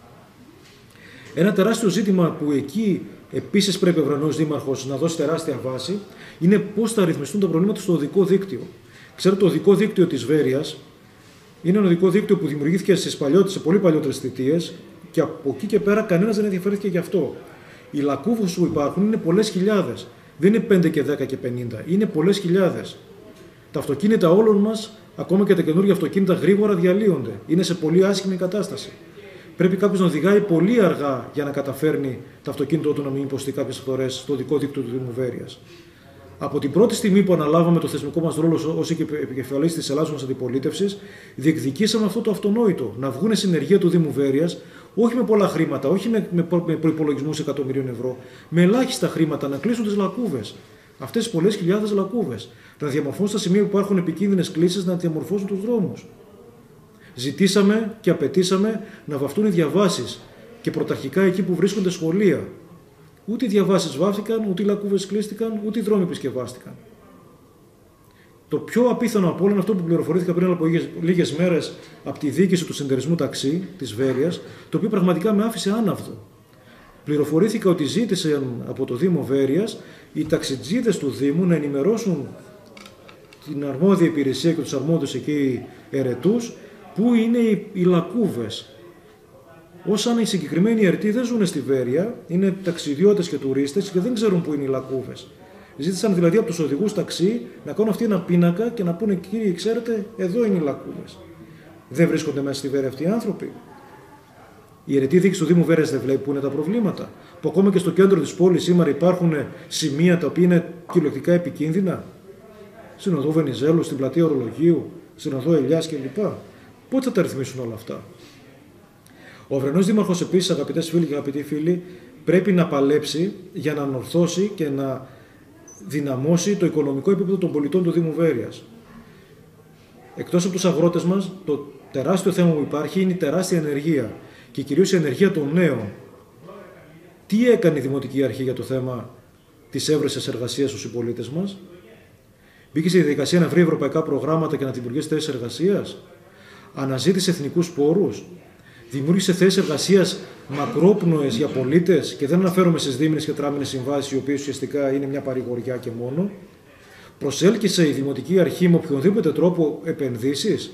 Ένα τεράστιο ζήτημα που εκεί επίσης πρέπει ο Βρανός Δήμαρχος να δώσει τεράστια βάση είναι πώς θα ρυθμιστούν τα προβλήματα στο οδικό δίκτυο. Ξέρετε, το οδικό δίκτυο της Βέρειας είναι ένα οδικό δίκτυο που δημιουργήθηκε στις παλιότερες, σε πολύ παλιότερες θητείες και από εκεί και πέρα κανένας δεν ενδιαφέρθηκε γι' αυτό. Οι λακκούβες που υπάρχουν είναι πολλές χιλιάδες. Δεν είναι πέντε και δέκα και πενήντα, είναι πολλές χιλιάδες. Τα αυτοκίνητα όλων μας, ακόμα και τα καινούργια αυτοκίνητα, γρήγορα διαλύονται. Είναι σε πολύ άσχημη κατάσταση. Πρέπει κάποιος να οδηγάει πολύ αργά για να καταφέρνει το αυτοκίνητό του να μην υποστεί κάποιες φορές στο οδικό δίκτυο του Δήμου Βέρειας. Από την πρώτη στιγμή που αναλάβαμε το θεσμικό μας ρόλο ως επικεφαλής της Ελλάδος αντιπολίτευσης, διεκδικήσαμε αυτό το αυτονόητο. Να βγουν συνεργεία του Δήμου Βέρειας, όχι με πολλά χρήματα, όχι με, με, με προϋπολογισμούς εκατομμυρίων ευρώ, με ελάχιστα χρήματα, να κλείσουν τις λακκούβες. Αυτές τις πολλές χιλιάδες λακκούβες. Να διαμορφώσουν στα σημεία που υπάρχουν επικίνδυνες κλήσεις, να διαμορφώσουν τους δρόμους. Ζητήσαμε και απαιτήσαμε να βαφτούν οι διαβάσεις και πρωταρχικά εκεί που βρίσκονται σχολεία. Ούτε οι διαβάσεις βάφτηκαν, ούτε οι λακκούβες κλείστηκαν, ούτε οι δρόμοι επισκευάστηκαν. Το πιο απίθανο από όλα είναι αυτό που πληροφορήθηκα πριν από λίγες μέρες από τη διοίκηση του συνεταιρισμού ταξί της Βέρειας, το οποίο πραγματικά με άφησε άναυδο. Πληροφορήθηκα ότι ζήτησαν από το Δήμο Βέρειας οι ταξιτζίδες του Δήμου να ενημερώσουν την αρμόδια υπηρεσία και τους αρμόδιους εκεί ερετούς πού είναι οι, οι λακκούβες. Ως αν οι συγκεκριμένοι ερετοί δεν ζουν στη Βέρεια, είναι ταξιδιώτες και τουρίστες και δεν ξέρουν πού είναι οι λακκούβες. Ζήτησαν δηλαδή από τους οδηγούς ταξί να κάνουν αυτοί ένα πίνακα και να πούνε: κύριε, ξέρετε, εδώ είναι οι λακκούβες. Δεν βρίσκονται μέσα στη Βέρεια αυτοί οι άνθρωποι. Η αιρετή διοίκηση του Δήμου Βέρειας δεν βλέπει που είναι τα προβλήματα. Που ακόμα και στο κέντρο της πόλης σήμερα υπάρχουν σημεία τα οποία είναι κυριολεκτικά επικίνδυνα. Στην οδό Βενιζέλου, στην πλατεία Ορολογίου, στην οδό Ελιάς κλπ. Πότε θα τα ρυθμίσουν όλα αυτά? Ο Αυρενός Δήμαρχος επίσης, αγαπητές φίλοι και αγαπητοί φίλοι, πρέπει να παλέψει για να ανορθώσει και να δυναμώσει το οικονομικό επίπεδο των πολιτών του Δήμου Βέρειας. Εκτός από τους αγρότες μας, το τεράστιο θέμα που υπάρχει είναι η τεράστια ενεργεία και κυρίως η ενεργεία των νέων. Τι έκανε η Δημοτική Αρχή για το θέμα της έβρεσης εργασίας στους συμπολίτες μας? Μπήκε στη διαδικασία να βρει ευρωπαϊκά προγράμματα και να δημιουργήσει θέσεις εργασίας? Αναζήτησε εθνικούς πόρους? Δημιούργησε θέσεις εργασίας μακρόπνοες για πολίτες, και δεν αναφέρομαι στις δίμηνες και τράμηνες συμβάσεις, οι οποίες ουσιαστικά είναι μια παρηγοριά και μόνο? Προσέλκυσε η Δημοτική Αρχή με οποιονδήποτε τρόπο επενδύσεις?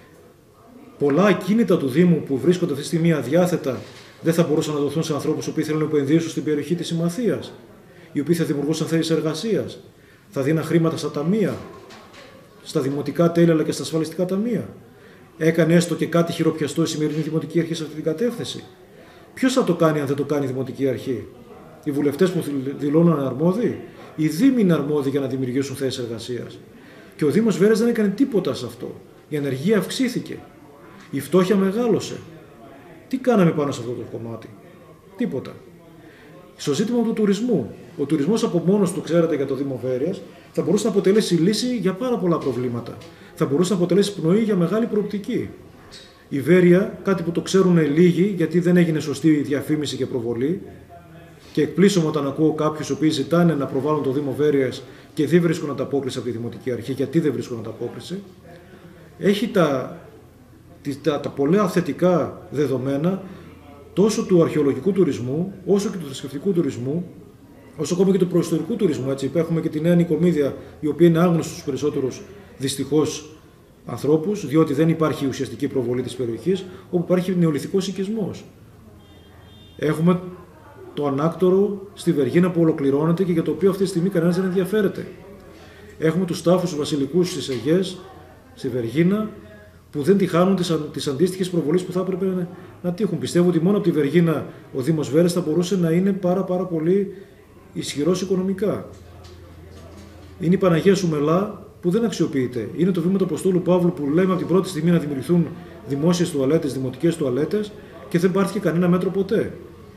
Πολλά ακίνητα του Δήμου που βρίσκονται αυτή τη στιγμή αδιάθετα δεν θα μπορούσαν να δοθούν σε ανθρώπους που θέλουν να επενδύσουν στην περιοχή της Συμμαθίας, οι οποίοι θα δημιουργούσαν θέσεις εργασίας, θα δίναν χρήματα στα ταμεία, στα δημοτικά τέλη αλλά και στα ασφαλιστικά ταμεία? Έκανε έστω και κάτι χειροπιαστό η σημερινή Δημοτική Αρχή σε αυτή την κατεύθυνση? Ποιος θα το κάνει αν δεν το κάνει η Δημοτική Αρχή? Οι βουλευτές που δηλώνουν αρμόδιοι? Οι Δήμοι είναι αρμόδιοι για να δημιουργήσουν θέσεις εργασίας. Και ο Δήμος Βέρειας δεν έκανε τίποτα σε αυτό. Η ανεργία αυξήθηκε. Η φτώχεια μεγάλωσε. Τι κάναμε πάνω σε αυτό το κομμάτι? Τίποτα. Στο ζήτημα του τουρισμού. Ο τουρισμός από μόνος του, ξέρετε, για το Δήμο Βέρειας, θα μπορούσε να αποτελέσει λύση για πάρα πολλά προβλήματα. Θα μπορούσε να αποτελέσει πνοή για μεγάλη προοπτική. Η Βέρεια, κάτι που το ξέρουν λίγοι, γιατί δεν έγινε σωστή διαφήμιση και προβολή, και εκπλήσωμαι όταν ακούω κάποιους οι οποίοι ζητάνε να προβάλλουν το Δήμο Βέρειας και δεν βρίσκουν ανταπόκριση από τη Δημοτική Αρχή. Γιατί δεν βρίσκουν ανταπόκριση? Έχει τα, τα, τα πολλά θετικά δεδομένα τόσο του αρχαιολογικού τουρισμού, όσο και του θρησκευτικού τουρισμού, όσο ακόμα και του προϊστορικού τουρισμού. Έτσι, έχουμε και τη Νέα Νικομίδια, η οποία είναι άγνωστη στους περισσότερους δυστυχώς ανθρώπους, διότι δεν υπάρχει ουσιαστική προβολή της περιοχής, όπου υπάρχει νεολιθικός οικισμός. Έχουμε το Ανάκτορο στη Βεργίνα που ολοκληρώνεται και για το οποίο αυτή τη στιγμή κανένας δεν ενδιαφέρεται. Έχουμε τους τάφους τους βασιλικούς στις Αιγές, στη Βεργίνα, που δεν τη χάνουν τις, τις αντίστοιχες προβολές που θα έπρεπε να, να τύχουν. Πιστεύω ότι μόνο από τη Βεργίνα ο Δήμος Βέρειας θα μπορούσε να είναι πάρα, πάρα πολύ ισχυρός οικονομικά. Είναι η Παναγία Σουμελά που δεν αξιοποιείται. Είναι το βήμα του Αποστόλου Παύλου που λέμε από την πρώτη στιγμή να δημιουργηθούν δημόσιες τουαλέτες, δημοτικές τουαλέτες, και δεν πάρθηκε κανένα μέτρο ποτέ.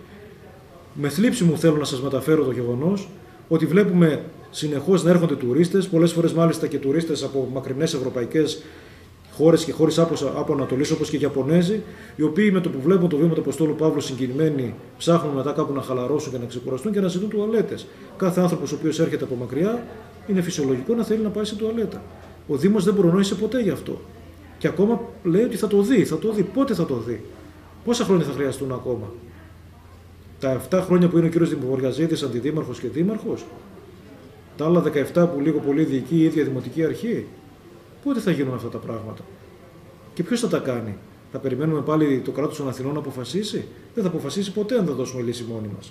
Με θλίψη μου θέλω να σας μεταφέρω το γεγονός ότι βλέπουμε συνεχώς να έρχονται τουρίστες, πολλές φορές μάλιστα και τουρίστες από μακρινές ευρωπαϊκές χώρες και χώρες από Ανατολής, όπως και οι Ιαπωνέζοι, οι οποίοι με το που βλέπουν το βήμα του Αποστόλου Παύλου συγκινημένοι ψάχνουν μετά κάπου να χαλαρώσουν και να ξεκουραστούν και να ζητούν τουαλέτες. Κάθε άνθρωπος ο οποίος έρχεται από μακριά είναι φυσιολογικό να θέλει να πάει σε τουαλέτα. Ο Δήμος δεν προνόησε ποτέ γι' αυτό. Και ακόμα λέει ότι θα το δει, θα το δει. Πότε θα το δει? Πόσα χρόνια θα χρειαστούν ακόμα? Τα επτά χρόνια που είναι ο κύριος Δημοβοριαζίδης αντιδήμαρχος και δήμαρχος? Τα άλλα δεκαεπτά που λίγο πολύ διοικεί η ίδια Δημοτική Αρχή? Πότε θα γίνουν αυτά τα πράγματα? Και ποιος θα τα κάνει? Θα περιμένουμε πάλι το κράτος των Αθηνών να αποφασίσει? Δεν θα αποφασίσει ποτέ αν δεν δώσουμε λύση μόνοι μας.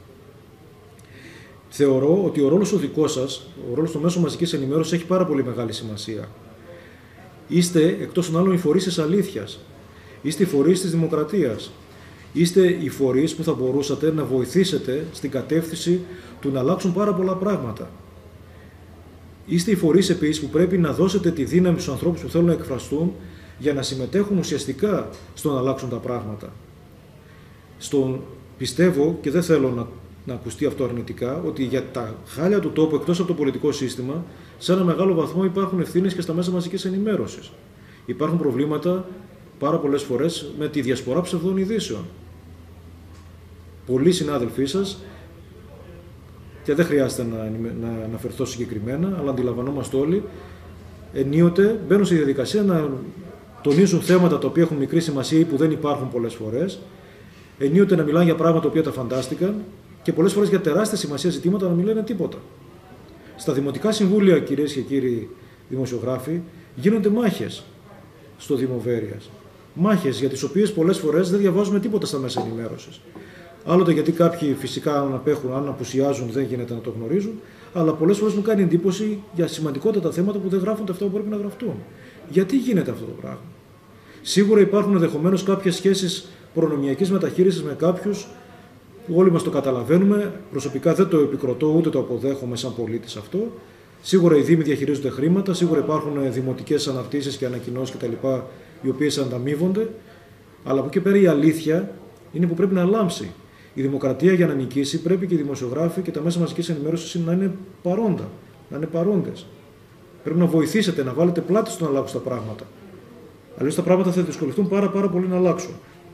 Θεωρώ ότι ο ρόλος ο δικός σας, ο ρόλος των μέσων μαζικής ενημέρωσης έχει πάρα πολύ μεγάλη σημασία. Είστε εκτός των άλλων οι φορείς της αλήθειας. Είστε οι φορείς της δημοκρατίας. Είστε οι φορείς που θα μπορούσατε να βοηθήσετε στην κατεύθυνση του να αλλάξουν πάρα πολλά πράγματα. Είστε οι φορείς επίσης που πρέπει να δώσετε τη δύναμη στους ανθρώπους που θέλουν να εκφραστούν για να συμμετέχουν ουσιαστικά στο να αλλάξουν τα πράγματα. Στον, πιστεύω, και δεν θέλω να, να ακουστεί αυτό αρνητικά, ότι για τα χάλια του τόπου εκτός από το πολιτικό σύστημα, σε ένα μεγάλο βαθμό υπάρχουν ευθύνες και στα μέσα μαζικής ενημέρωσης. Υπάρχουν προβλήματα πάρα πολλές φορές με τη διασπορά ψευδών ειδήσεων. Πολλοί συνάδελφοί σας, και δεν χρειάζεται να, να αναφερθώ συγκεκριμένα, αλλά αντιλαμβανόμαστε όλοι, ενίοτε μπαίνουν στη διαδικασία να τονίζουν θέματα τα οποία έχουν μικρή σημασία ή που δεν υπάρχουν πολλές φορές, ενίοτε να μιλάνε για πράγματα τα οποία τα φαντάστηκαν και πολλές φορές για τεράστια σημασία ζητήματα να μην λένε τίποτα. Στα δημοτικά συμβούλια, κυρίες και κύριοι δημοσιογράφοι, γίνονται μάχες στο Δήμο Βέρειας. Μάχες για τις οποίες πολλές φορές δεν διαβάζουμε τίποτα στα μέσα ενημέρωσης. Άλλοτε γιατί κάποιοι φυσικά αν απέχουν, αν απουσιάζουν δεν γίνεται να το γνωρίζουν, αλλά πολλές φορές μου κάνει εντύπωση για σημαντικότατα θέματα που δεν γράφονται αυτά που πρέπει να γραφτούν. Γιατί γίνεται αυτό το πράγμα? Σίγουρα υπάρχουν ενδεχομένως κάποιες σχέσεις προνομιακής μεταχείρισης με κάποιους που όλοι μας το καταλαβαίνουμε. Προσωπικά δεν το επικροτώ ούτε το αποδέχομαι σαν πολίτης αυτό. Σίγουρα οι Δήμοι διαχειρίζονται χρήματα, σίγουρα υπάρχουν δημοτικές αναρτήσεις και ανακοινώσεις κτλ. Οι οποίες ανταμείβονται. Αλλά από εκεί πέρα η αλήθεια είναι που πρέπει να λάμψει. Η δημοκρατία για να νικήσει πρέπει και οι δημοσιογράφοι και τα μέσα μαζικής ενημέρωσης να είναι παρόντα, να είναι παρόντες. Πρέπει να βοηθήσετε, να βάλετε πλάτη στο να αλλάξουν τα πράγματα. Αλλιώς τα πράγματα θα δυσκολευτούν πάρα, πάρα πολύ να αλλάξουν.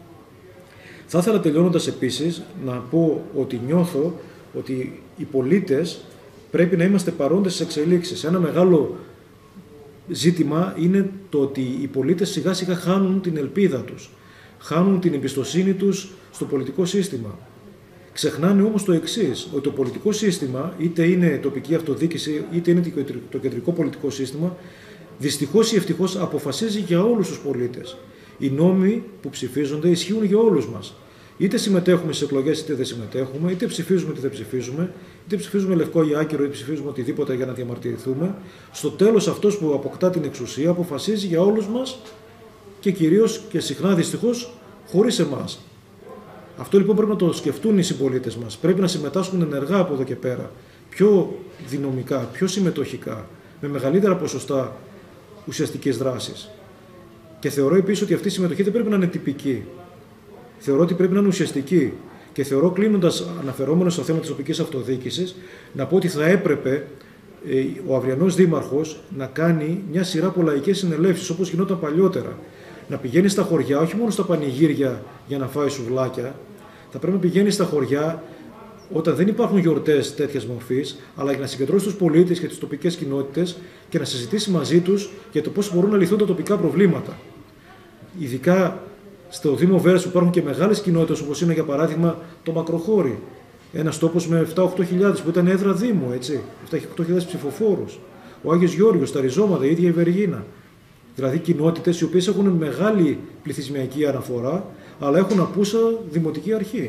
Θα ήθελα τελειώνοντας επίσης να πω ότι νιώθω ότι οι πολίτες πρέπει να είμαστε παρόντες στις εξελίξεις. Ένα μεγάλο ζήτημα είναι το ότι οι πολίτες σιγά σιγά χάνουν την ελπίδα τους, χάνουν την εμπιστοσύνη τους στο πολιτικό σύστημα. Ξεχνάνε όμως το εξής, ότι το πολιτικό σύστημα, είτε είναι τοπική αυτοδιοίκηση, είτε είναι το κεντρικό πολιτικό σύστημα, δυστυχώς ή ευτυχώς αποφασίζει για όλους τους πολίτες. Οι νόμοι που ψηφίζονται ισχύουν για όλους μας. Είτε συμμετέχουμε στις εκλογές, είτε δεν συμμετέχουμε, είτε ψηφίζουμε, είτε δεν ψηφίζουμε, είτε ψηφίζουμε λευκό ή άκυρο, είτε ψηφίζουμε οτιδήποτε για να διαμαρτυρηθούμε. Στο τέλος, αυτός που αποκτά την εξουσία αποφασίζει για όλους μας και κυρίως και συχνά δυστυχώς χωρίς εμάς. Αυτό λοιπόν πρέπει να το σκεφτούν οι συμπολίτες μας. Πρέπει να συμμετάσχουν ενεργά από εδώ και πέρα, πιο δυναμικά, πιο συμμετοχικά, με μεγαλύτερα ποσοστά ουσιαστικής δράσης. Και θεωρώ επίσης ότι αυτή η συμμετοχή δεν πρέπει να είναι τυπική. Θεωρώ ότι πρέπει να είναι ουσιαστική. Και θεωρώ, κλείνοντας, αναφερόμενος στο θέμα της τοπικής αυτοδιοίκησης, να πω ότι θα έπρεπε ε, ο αυριανός δήμαρχος να κάνει μια σειρά από λαϊκές συνελεύσεις, όπως γινόταν παλιότερα. Να πηγαίνει στα χωριά, όχι μόνο στα πανηγύρια για να φάει σουβλάκια, θα πρέπει να πηγαίνει στα χωριά όταν δεν υπάρχουν γιορτές τέτοιας μορφής, αλλά για να συγκεντρώσει τους πολίτες και τις τοπικές κοινότητες και να συζητήσει μαζί τους για το πώς μπορούν να λυθούν τα τοπικά προβλήματα. Ειδικά στο Δήμο Βέρας που υπάρχουν και μεγάλες κοινότητες, όπως είναι για παράδειγμα το Μακροχώρι. Ένας τόπος με επτά οκτώ χιλιάδες που ήταν έδρα Δήμου, έτσι, επτά οκτώ χιλιάδες ψηφοφόρους. Ο Άγιος Γεώργιος, τα Ριζώματα, η ίδια η Βεργίνα. Δηλαδή κοινότητες οι οποίες έχουν μεγάλη πληθυσμιακή αναφορά, αλλά έχουν απούσα δημοτική αρχή.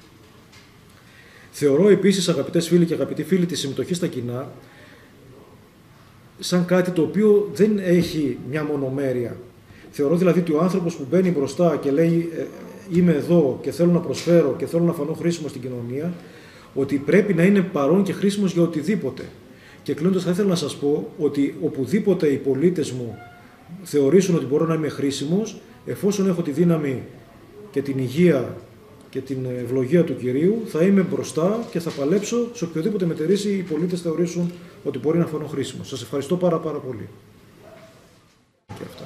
Θεωρώ επίσης, αγαπητές φίλοι και αγαπητοί φίλοι, τη συμμετοχή στα κοινά σαν κάτι το οποίο δεν έχει μια μονομέρεια. Θεωρώ δηλαδή ότι ο άνθρωπος που μπαίνει μπροστά και λέει ε, είμαι εδώ και θέλω να προσφέρω και θέλω να φανώ χρήσιμο στην κοινωνία, ότι πρέπει να είναι παρόν και χρήσιμος για οτιδήποτε. Και κλείνοντας θα ήθελα να σας πω ότι οπουδήποτε οι πολίτες μου θεωρήσουν ότι μπορώ να είμαι χρήσιμος, εφόσον έχω τη δύναμη και την υγεία και την ευλογία του Κυρίου, θα είμαι μπροστά και θα παλέψω σε οποιοδήποτε μετερήσει οι πολίτες θεωρήσουν ότι μπορεί να φανώ χρήσιμος. Σας ευχαριστώ πάρα πάρα πολύ. Και αυτά.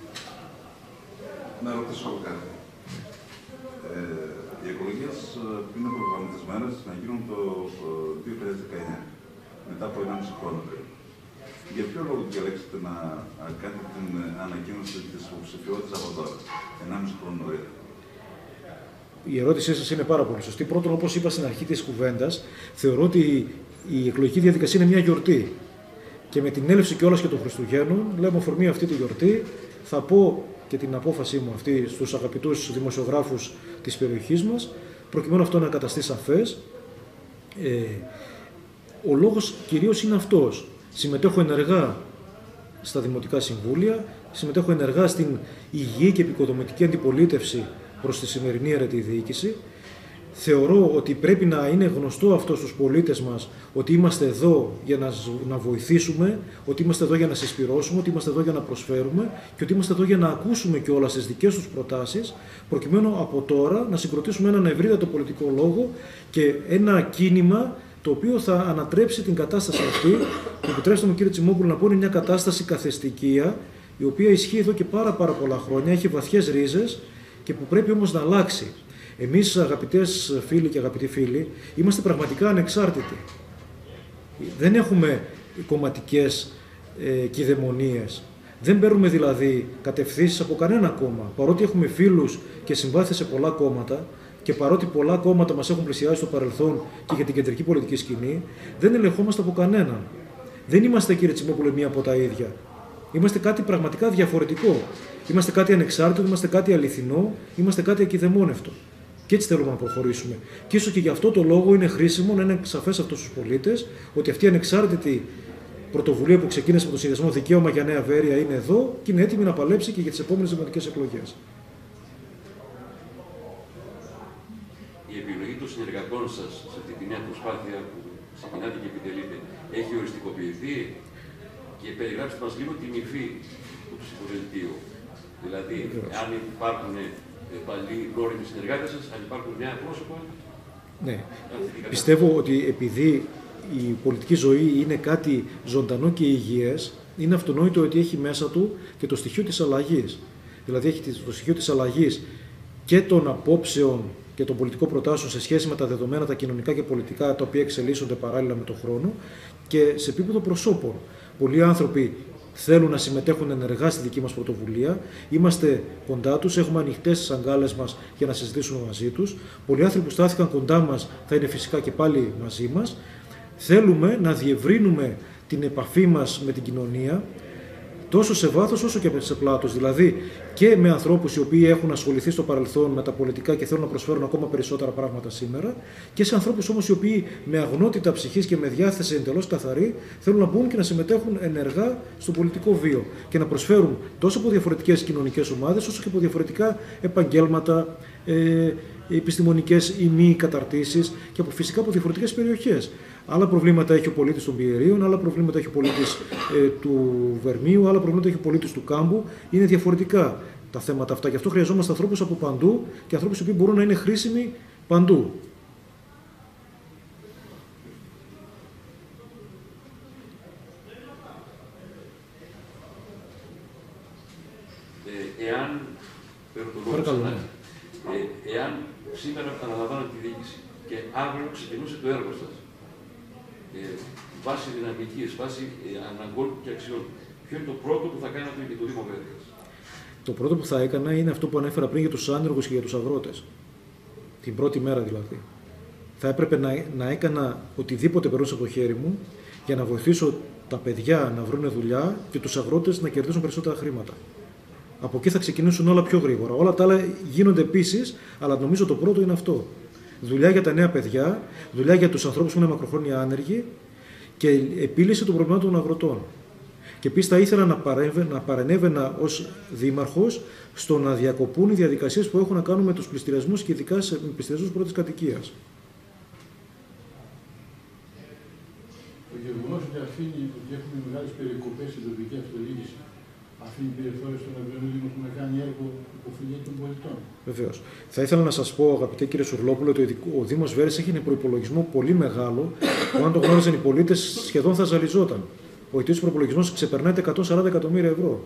Να ρωτήσω κάτι. Ε, οι εκλογές είναι προγραμματισμένες να γίνουν το δύο χιλιάδες δεκαεννιά, μετά από ένα μισό χρόνο. Για ποιο λόγο διαλέξετε να κάνετε την ανακοίνωση της υποψηφιότητας από τώρα, ενάμιση χρόνο νωρίτερα? Η ερώτησή σας είναι πάρα πολύ σωστή. Πρώτον, όπως είπα στην αρχή της κουβέντας, θεωρώ ότι η εκλογική διαδικασία είναι μια γιορτή. Και με την έλευση κιόλας και των Χριστουγέννων, λέμε αφορμή αυτή τη γιορτή, θα πω και την απόφασή μου αυτή στους αγαπητούς δημοσιογράφους της περιοχής μας, προκειμένου αυτό να καταστεί σαφές. Ε, ο λόγος κυρίως είναι αυτός. Συμμετέχω ενεργά στα δημοτικά συμβούλια, συμμετέχω ενεργά στην υγιή και επικοδομητική αντιπολίτευση προς τη σημερινή αιρετή διοίκηση. Θεωρώ ότι πρέπει να είναι γνωστό αυτό στους πολίτες μας, ότι είμαστε εδώ για να, να βοηθήσουμε, ότι είμαστε εδώ για να συσπυρώσουμε, ότι είμαστε εδώ για να προσφέρουμε και ότι είμαστε εδώ για να ακούσουμε κιόλας τις δικές τους προτάσεις, προκειμένου από τώρα να συγκροτήσουμε έναν ευρύτατο πολιτικό λόγο και ένα κίνημα το οποίο θα ανατρέψει την κατάσταση αυτή, που επιτρέψτε μου κύριε Τσιμόπουλο να πω είναι μια κατάσταση καθεστικία, η οποία ισχύει εδώ και πάρα, πάρα πολλά χρόνια, έχει βαθιές ρίζες και που πρέπει όμως να αλλάξει. Εμείς, αγαπητές φίλοι και αγαπητοί φίλοι, είμαστε πραγματικά ανεξάρτητοι. Δεν έχουμε κομματικές ε, κηδαιμονίες. Δεν παίρνουμε δηλαδή κατευθύνσεις από κανένα κόμμα. Παρότι έχουμε φίλους και συμπάθειες σε πολλά κόμματα και παρότι πολλά κόμματα μας έχουν πλησιάσει στο παρελθόν και για την κεντρική πολιτική σκηνή, δεν ελεγχόμαστε από κανέναν. Δεν είμαστε, κύριε Τσιμόπουλε, μία από τα ίδια. Είμαστε κάτι πραγματικά διαφορετικό. Είμαστε κάτι ανεξάρτητο, είμαστε κάτι αληθινό, είμαστε κάτι ακηδεμόνευτο. Και έτσι θέλουμε να προχωρήσουμε. Και ίσως και γι' αυτό το λόγο είναι χρήσιμο να είναι σαφές αυτούς τους πολίτες ότι αυτή η ανεξάρτητη πρωτοβουλία που ξεκίνησε με το συνδυασμό Δικαίωμα για Νέα Βέρεια είναι εδώ και είναι έτοιμη να παλέψει και για τις επόμενες δημοτικές εκλογές. Η επιλογή των συνεργατών σας σε αυτή τη νέα προσπάθεια που ξεκινάτε και επιτελείτε έχει οριστικοποιηθεί και περιγράψτε μας λίγο την υφή του ψηφοδελτίου. Δηλαδή, αν υπάρχουν παλιοί γνώριμοι συνεργάτες σας, αν υπάρχουν νέα πρόσωπα. Ναι. Πιστεύω ότι επειδή η πολιτική ζωή είναι κάτι ζωντανό και υγιές, είναι αυτονόητο ότι έχει μέσα του και το στοιχείο της αλλαγής. Δηλαδή έχει το στοιχείο της αλλαγής και των απόψεων και των πολιτικών προτάσεων σε σχέση με τα δεδομένα, τα κοινωνικά και πολιτικά, τα οποία εξελίσσονται παράλληλα με τον χρόνο και σε επίπεδο προσώπων. Πολλοί άνθρωποι θέλουν να συμμετέχουν ενεργά στη δική μας πρωτοβουλία. Είμαστε κοντά τους, έχουμε ανοιχτές τις αγκάλες μας για να συζητήσουμε μαζί τους. Πολλοί άνθρωποι που στάθηκαν κοντά μας θα είναι φυσικά και πάλι μαζί μας. Θέλουμε να διευρύνουμε την επαφή μας με την κοινωνία τόσο σε βάθος όσο και σε πλάτος. Δηλαδή και με ανθρώπους οι οποίοι έχουν ασχοληθεί στο παρελθόν με τα πολιτικά και θέλουν να προσφέρουν ακόμα περισσότερα πράγματα σήμερα, και σε ανθρώπους όμως οι οποίοι με αγνότητα ψυχής και με διάθεση εντελώς καθαρή θέλουν να μπουν και να συμμετέχουν ενεργά στο πολιτικό βίο και να προσφέρουν τόσο από διαφορετικές κοινωνικές ομάδες όσο και από διαφορετικά επαγγέλματα, ε, επιστημονικές ή μη καταρτήσεις και από, φυσικά από διαφορετικές περιοχές. Άλλα προβλήματα έχει ο πολίτης των Πιερίων, άλλα προβλήματα έχει ο πολίτης ε, του Βερμίου, άλλα προβλήματα έχει ο πολίτης του Κάμπου. Είναι διαφορετικά τα θέματα αυτά. Γι' αυτό χρειαζόμαστε ανθρώπους από παντού και ανθρώπους οι οποίοι μπορούν να είναι χρήσιμοι παντού. Ε, εάν, Παρακαλώ, ναι. ε, εάν σήμερα αναλαμβάνετε τη διοίκηση και αύριο ξεκινούσε το έργο σας, Ε, βάση δυναμικής, βάση ε, αναγκών και αξιών. Ποιο είναι το πρώτο που θα κάνατε για το Δήμο Βέρειας? Το πρώτο που θα έκανα είναι αυτό που ανέφερα πριν για τους άνεργους και για τους αγρότες. Την πρώτη μέρα δηλαδή. Θα έπρεπε να, να έκανα οτιδήποτε περνούσε από το χέρι μου για να βοηθήσω τα παιδιά να βρουν δουλειά και τους αγρότες να κερδίσουν περισσότερα χρήματα. Από εκεί θα ξεκινήσουν όλα πιο γρήγορα. Όλα τα άλλα γίνονται επίσης, αλλά νομίζω το πρώτο είναι αυτό. Δουλειά για τα νέα παιδιά, δουλειά για τους ανθρώπους που είναι μακροχρόνια άνεργοι και επίλυση των προβλημάτων των αγροτών. Και επίσης θα ήθελα να, παρέμβε, να παρενέβαινα ως δήμαρχος στο να διακοπούν οι διαδικασίες που έχουν να κάνουν με τους πληστηριασμούς και ειδικά με πληστηριασμούς πρώτης κατοικίας. Το γεγονός ότι αφήνει ότι έχουμε μεγάλες περικοπές στην τοπική αυτοδιοίκηση, αφήνει περιθώριο στον Αυριανό Δήμο που να κάνει έργο υποφιλία των πολιτών. Βεβαίως. Θα ήθελα να σας πω, αγαπητέ κύριε Σουρλόπουλο, ότι ο Δήμος Βέρειας έχει ένα προϋπολογισμό πολύ μεγάλο που αν το γνώριζαν οι πολίτες σχεδόν θα ζαλιζόταν. Ο ετήσιος προϋπολογισμός ξεπερνάει τα εκατόν σαράντα εκατομμύρια ευρώ.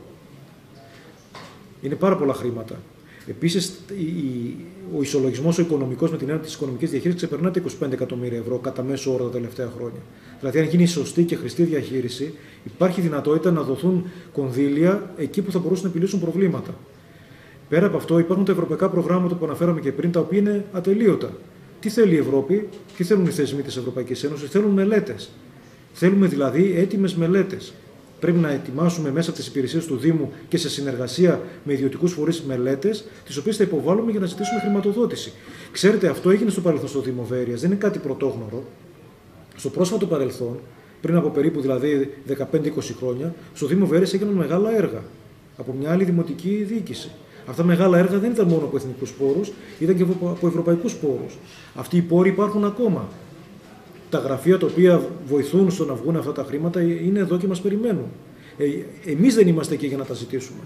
Είναι πάρα πολλά χρήματα. Επίσης, ο ισολογισμός ο οικονομικός με την έννοια της οικονομικής διαχείρισης ξεπερνάει τα είκοσι πέντε εκατομμύρια ευρώ κατά μέσο όρο τα τελευταία χρόνια. Δηλαδή, αν γίνει σωστή και χρηστή διαχείριση, υπάρχει δυνατότητα να δοθούν κονδύλια εκεί που θα μπορούσαν να επιλύσουν προβλήματα. Πέρα από αυτό, υπάρχουν τα ευρωπαϊκά προγράμματα που αναφέραμε και πριν, τα οποία είναι ατελείωτα. Τι θέλει η Ευρώπη, τι θέλουν οι θεσμοί της Ευρωπαϊκής Ένωσης? Θέλουν μελέτες. Θέλουμε δηλαδή έτοιμες μελέτες. Πρέπει να ετοιμάσουμε μέσα από τις υπηρεσίες του Δήμου και σε συνεργασία με ιδιωτικούς φορείς μελέτες, τις οποίες θα υποβάλουμε για να ζητήσουμε χρηματοδότηση. Ξέρετε, αυτό έγινε στο παρελθόν στο Δήμο Βέρειας, δεν είναι κάτι πρωτόγνωρο. Στο πρόσφατο παρελθόν, πριν από περίπου δηλαδή δεκαπέντε είκοσι χρόνια, στο Δήμο Βέρειας έγιναν μεγάλα έργα από μια άλλη δημοτική διοίκηση. Αυτά τα μεγάλα έργα δεν ήταν μόνο από εθνικούς πόρους, ήταν και από ευρωπαϊκούς πόρους. Αυτοί οι πόροι υπάρχουν ακόμα. Τα γραφεία τα οποία βοηθούν στο να βγουν αυτά τα χρήματα είναι εδώ και μας περιμένουν. Ε, εμείς δεν είμαστε εκεί για να τα ζητήσουμε.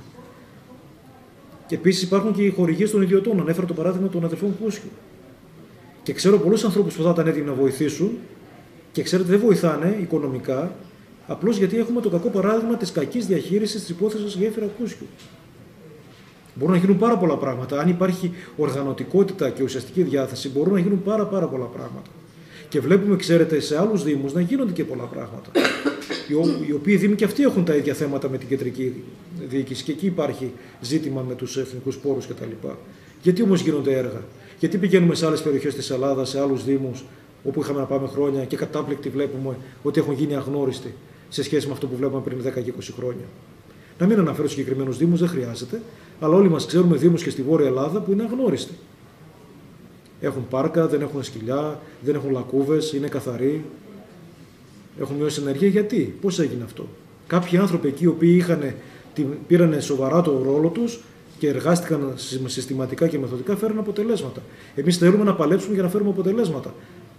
Και επίσης υπάρχουν και οι χορηγίες των ιδιωτών. Ανέφερα το παράδειγμα των αδελφών Κούσιου. Και ξέρω πολλούς ανθρώπους που θα ήταν έτοιμοι να βοηθήσουν και ξέρετε δεν βοηθάνε οικονομικά, απλώς γιατί έχουμε το κακό παράδειγμα της κακής διαχείρισης της υπόθεσης Γέφυρα Κούσιου. Μπορούν να γίνουν πάρα πολλά πράγματα. Αν υπάρχει οργανωτικότητα και ουσιαστική διάθεση, μπορούν να γίνουν πάρα, πάρα πολλά πράγματα. Και βλέπουμε, ξέρετε, σε άλλους δήμους να γίνονται και πολλά πράγματα. Οι οποίοι δήμοι και αυτοί έχουν τα ίδια θέματα με την κεντρική διοίκηση και εκεί υπάρχει ζήτημα με τους εθνικούς πόρους κτλ. Γιατί όμως γίνονται έργα? Γιατί πηγαίνουμε σε άλλες περιοχές της Ελλάδας, σε άλλους δήμους, όπου είχαμε να πάμε χρόνια και κατάπληκτοι βλέπουμε ότι έχουν γίνει αγνώριστοι σε σχέση με αυτό που βλέπαμε πριν δέκα και είκοσι χρόνια. Να μην αναφέρω συγκεκριμένους δήμους, δεν χρειάζεται, αλλά όλοι μας ξέρουμε δήμους και στη Βόρεια Ελλάδα που είναι αγνώριστοι. Έχουν πάρκα, δεν έχουν σκυλιά, δεν έχουν λακκούβες, είναι καθαροί. Έχουν μειώσει την ενέργεια. Γιατί, πώς έγινε αυτό? Κάποιοι άνθρωποι εκεί, οι οποίοι είχαν, πήραν σοβαρά το ρόλο τους και εργάστηκαν συστηματικά και μεθοδικά, φέρουν αποτελέσματα. Εμείς θέλουμε να παλέψουμε για να φέρουμε αποτελέσματα.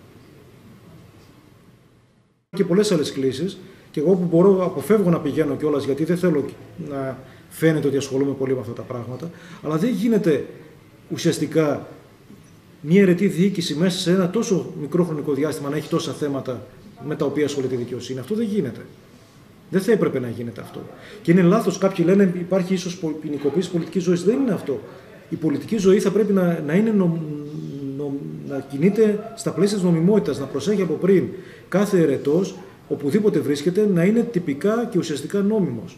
Και πολλές άλλες κλήσεις, και εγώ που μπορώ, αποφεύγω να πηγαίνω κιόλας, γιατί δεν θέλω να φαίνεται ότι ασχολούμαι πολύ με αυτά τα πράγματα, αλλά δεν γίνεται ουσιαστικά μια αιρετή διοίκηση μέσα σε ένα τόσο μικρό χρονικό διάστημα να έχει τόσα θέματα με τα οποία ασχολείται η δικαιοσύνη. Αυτό δεν γίνεται. Δεν θα έπρεπε να γίνεται αυτό. Και είναι λάθος. Κάποιοι λένε υπάρχει ίσως ποινικοποίηση πολιτικής ζωής. Δεν είναι αυτό. Η πολιτική ζωή θα πρέπει να, να, είναι νομ, νομ, να κινείται στα πλαίσια της νομιμότητας, να προσέχει από πριν κάθε αιρετός, οπουδήποτε βρίσκεται, να είναι τυπικά και ουσιαστικά νόμιμος.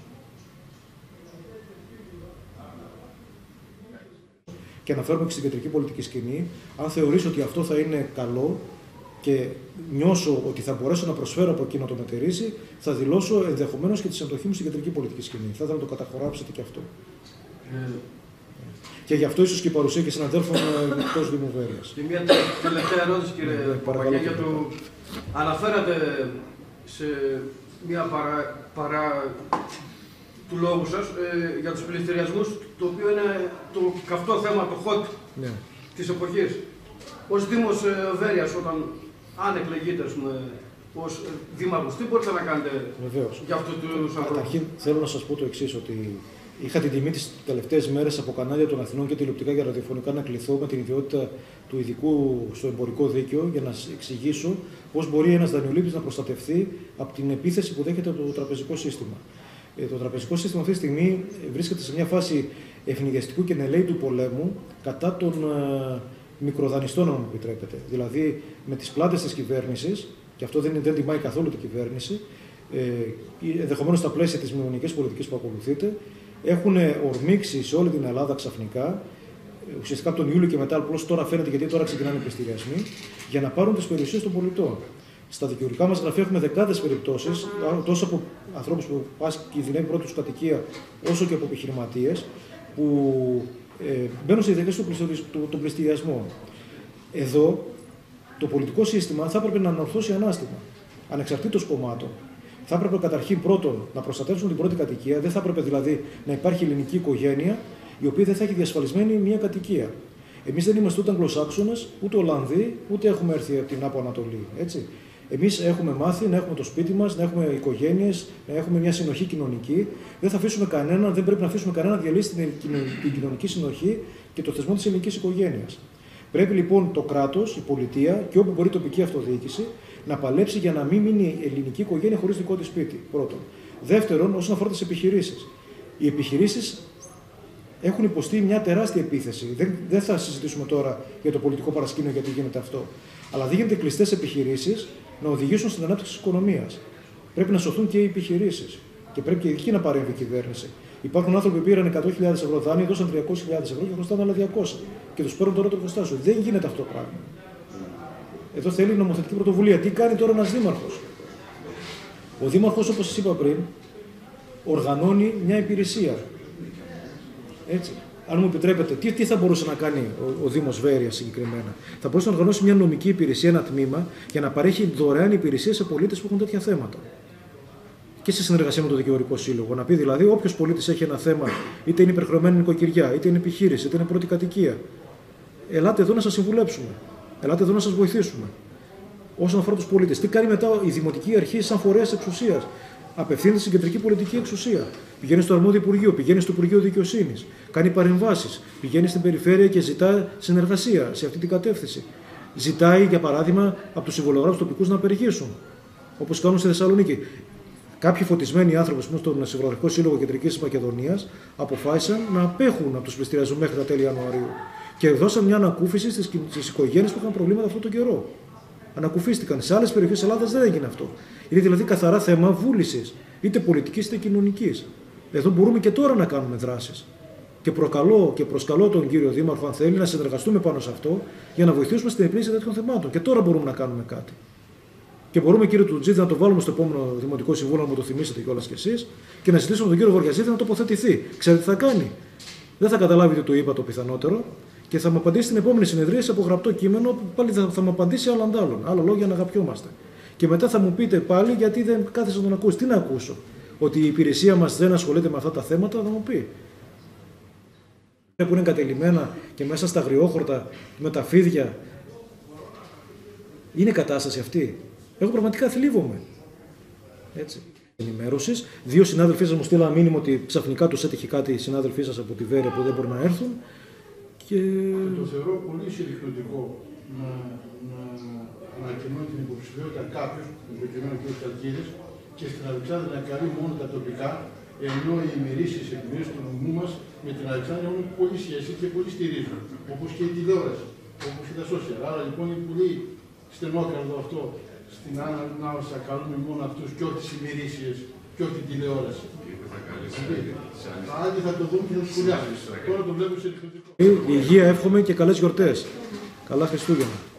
Και αναφέρομαι και στην κεντρική πολιτική σκηνή, αν θεωρήσω ότι αυτό θα είναι καλό και νιώσω ότι θα μπορέσω να προσφέρω από εκεί να το μετερίσει, θα δηλώσω ενδεχομένως και τη συμμετοχή μου στην κεντρική πολιτική σκηνή. Θα ήθελα να το καταχωράσετε και αυτό. Ε... Και γι' αυτό ίσως και η παρουσία και συναδέλφων εκτός Δήμου Βέρειας. Και μια τελευταία ερώτηση, κύριε Παπαγιά, για το αναφέρατε σε μια παρά, παρά του λόγου σας ε, για τους πληστηριασμούς, το οποίο είναι το καυτό θέμα, το hot ναι. της εποχής. Ως Δήμος ε, Βέρειας, όταν αν εκλεγείτε, ας πούμε, ως δήμαρχος, τι μπορείτε να κάνετε Βεβαίως. για αυτού του ανθρώπου? Καταρχήν, θέλω να σας πω το εξής, ότι είχα την τιμή τις τελευταίες μέρες από κανάλια των Αθηνών και τηλεοπτικά και ραδιοφωνικά να κληθώ με την ιδιότητα του ειδικού στο εμπορικό δίκαιο για να εξηγήσω πώς μπορεί ένας δανειολήπτης να προστατευτεί από την επίθεση που δέχεται από το τραπεζικό σύστημα. Το τραπεζικό σύστημα αυτή τη στιγμή βρίσκεται σε μια φάση ευνηδιαστικού και νελαίτου πολέμου κατά των ε, μικροδανιστών, αν μου επιτρέπετε. Δηλαδή, με τις πλάτες της κυβέρνησης, και αυτό δεν, δεν τιμάει καθόλου την κυβέρνηση, ε, ενδεχομένως στα πλαίσια της μνημονιακής πολιτικής που ακολουθείτε, έχουν ορμήξει σε όλη την Ελλάδα ξαφνικά, ουσιαστικά από τον Ιούλιο και μετά, απλώς τώρα φαίνεται γιατί τώρα ξεκινάνε οι πληστηριασμοί, για να πάρουν τις περιουσίες των πολιτών. Στα δικαιωτικά μας γραφεία έχουμε δεκάδες περιπτώσεις, τόσο από ανθρώπους που κινδυνεύει πρώτη τους κατοικία, όσο και από επιχειρηματίες, που ε, μπαίνουν στη διαδικασία των πληστηριασμών. Εδώ το πολιτικό σύστημα θα έπρεπε να ανορθώσει ανάστημα, ανεξαρτήτως κομμάτων. Θα έπρεπε καταρχήν πρώτον να προστατεύσουν την πρώτη κατοικία, δεν θα έπρεπε δηλαδή να υπάρχει ελληνική οικογένεια η οποία δεν θα έχει διασφαλισμένη μια κατοικία. Εμείς δεν είμαστε ούτε Αγγλοσάξονες, ούτε Ολλανδοί, ούτε έχουμε έρθει από την Άπο Ανατολή. Έτσι. Εμείς έχουμε μάθει να έχουμε το σπίτι μας, να έχουμε οικογένειες, να έχουμε μια συνοχή κοινωνική. Δεν θα αφήσουμε κανένα, δεν πρέπει να αφήσουμε κανένα να διαλύσει την, την κοινωνική συνοχή και το θεσμό της ελληνικής οικογένειας. Πρέπει λοιπόν το κράτος, η πολιτεία και όπου μπορεί η τοπική αυτοδιοίκηση να παλέψει για να μην μείνει η ελληνική οικογένεια χωρίς δικό της σπίτι. Πρώτον. Δεύτερον, όσον αφορά τις επιχειρήσεις. Οι επιχειρήσεις έχουν υποστεί μια τεράστια επίθεση. Δεν, δεν θα συζητήσουμε τώρα για το πολιτικό παρασκήνιο γιατί γίνεται αυτό. Αλλά δεν γίνεται κλειστές επιχειρήσεις να οδηγήσουν στην ανάπτυξη της οικονομίας. Πρέπει να σωθούν και οι επιχειρήσεις. Και πρέπει και εκεί να παρέμβει η κυβέρνηση. Υπάρχουν άνθρωποι που πήραν εκατό χιλιάδες ευρώ δάνειο, δώσαν τριακόσιες χιλιάδες ευρώ και χρωστάνε άλλα διακόσια. Και τους παίρνουν τώρα το εργοστάσιο. Δεν γίνεται αυτό το πράγμα. Εδώ θέλει νομοθετική πρωτοβουλία. Τι κάνει τώρα ένας δήμαρχος? Ο δήμαρχος, όπως σας είπα πριν, οργανώνει μια υπηρεσία. Έτσι. Αν μου επιτρέπετε, τι, τι θα μπορούσε να κάνει ο, ο Δήμος Βέρειας συγκεκριμένα? Θα μπορούσε να οργανώσει μια νομική υπηρεσία, ένα τμήμα, για να παρέχει δωρεάν υπηρεσία σε πολίτες που έχουν τέτοια θέματα. Και σε συνεργασία με το Δικηγορικό Σύλλογο. Να πει δηλαδή, όποιος πολίτης έχει ένα θέμα, είτε είναι υπερχρεωμένη νοικοκυριά, είτε είναι επιχείρηση, είτε είναι πρώτη κατοικία, ελάτε εδώ να σας συμβουλέψουμε. Ελάτε εδώ να σας βοηθήσουμε. Όσον αφορά τους πολίτες, τι κάνει μετά η Δημοτική Αρχή σαν φορέας εξουσίας? Απευθύνεται στην κεντρική πολιτική εξουσία. Πηγαίνει στο αρμόδιο Υπουργείο, πηγαίνει στο Υπουργείο Δικαιοσύνης, κάνει παρεμβάσεις, πηγαίνει στην περιφέρεια και ζητά συνεργασία σε αυτή την κατεύθυνση. Ζητάει, για παράδειγμα, από τους συμβολογράφους τοπικούς να απεργήσουν, όπως κάνουν στη Θεσσαλονίκη. Κάποιοι φωτισμένοι άνθρωποι στον Συμβολογικό Σύλλογο Κεντρικής Μακεδονίας αποφάσισαν να απέχουν από τους πληστηριασμούς μέχρι τα τέλη Ιανουαρίου και δώσαν μια ανακούφιση στις οικογένειες που είχαν προβλήματα αυτόν τον καιρό. Ανακουφίστηκαν. Σε άλλες περιοχές της Ελλάδας δεν έγινε αυτό. Είναι δηλαδή καθαρά θέμα βούλησης, είτε πολιτικής είτε κοινωνικής. Εδώ μπορούμε και τώρα να κάνουμε δράσεις. Και προκαλώ και προσκαλώ τον κύριο Δήμαρχο, αν θέλει, να συνεργαστούμε πάνω σε αυτό για να βοηθήσουμε στην επίλυση τέτοιων θεμάτων. Και τώρα μπορούμε να κάνουμε κάτι. Και μπορούμε, κύριε Τουτζίδη, να το βάλουμε στο επόμενο Δημοτικό Συμβούλιο, να μου το θυμίσετε κιόλας κι εσείς, και να ζητήσουμε τον κύριο Βορειαζίδη να τοποθετηθεί. Ξέρετε τι θα κάνει? Δεν θα καταλάβει ότι το είπα το πιθανότερο. Και θα μου απαντήσει στην επόμενη συνεδρίαση από γραπτό κείμενο που πάλι θα, θα μου απαντήσει άλλα αντάλλων. Άλλα λόγια να αγαπιόμαστε. Και μετά θα μου πείτε πάλι γιατί δεν κάθεσαι να τον ακούσει. Τι να ακούσω? Ότι η υπηρεσία μας δεν ασχολείται με αυτά τα θέματα, θα μου πει. Που είναι εγκατελειμμένα και μέσα στα αγριόχορτα, με τα φίδια. Είναι κατάσταση αυτή. Εγώ πραγματικά θλίβομαι. Έτσι. Ενημέρωσης. Δύο συνάδελφοί σας μου στείλαν μήνυμα ότι ξαφνικά τους έτυχε κάτι οι συνάδελφοί σας από τη Βέρεια που δεν μπορούν να έρθουν. Και... Το θεωρώ πολύ συρρυκνωτικό να, να ανακοινώνει την υποψηφιότητα κάποιου, προκειμένου και Καλκίδης, και στην Αλεξάνδρεια να καλεί μόνο τα τοπικά, ενώ οι ημερήσεις εκδηλώσεις του νομού μας με την Αλεξάνδρεια έχουν πολύ σχέση και πολύ στηρίζουν, όπως και η τηλεόραση, όπως και τα social. Άρα λοιπόν είναι πολύ στενόκαρδο αυτό στην ανάγκη να καλούμε μόνο αυτούς και όχι τις ημερήσεις και όχι την τηλεόραση. Άλλοι θα το δουν και θα σχολιάσουν. Τώρα το βλέπω σε ρηχτωτικό. Υγεία εύχομαι και καλές γιορτές. Καλά Χριστούγεννα.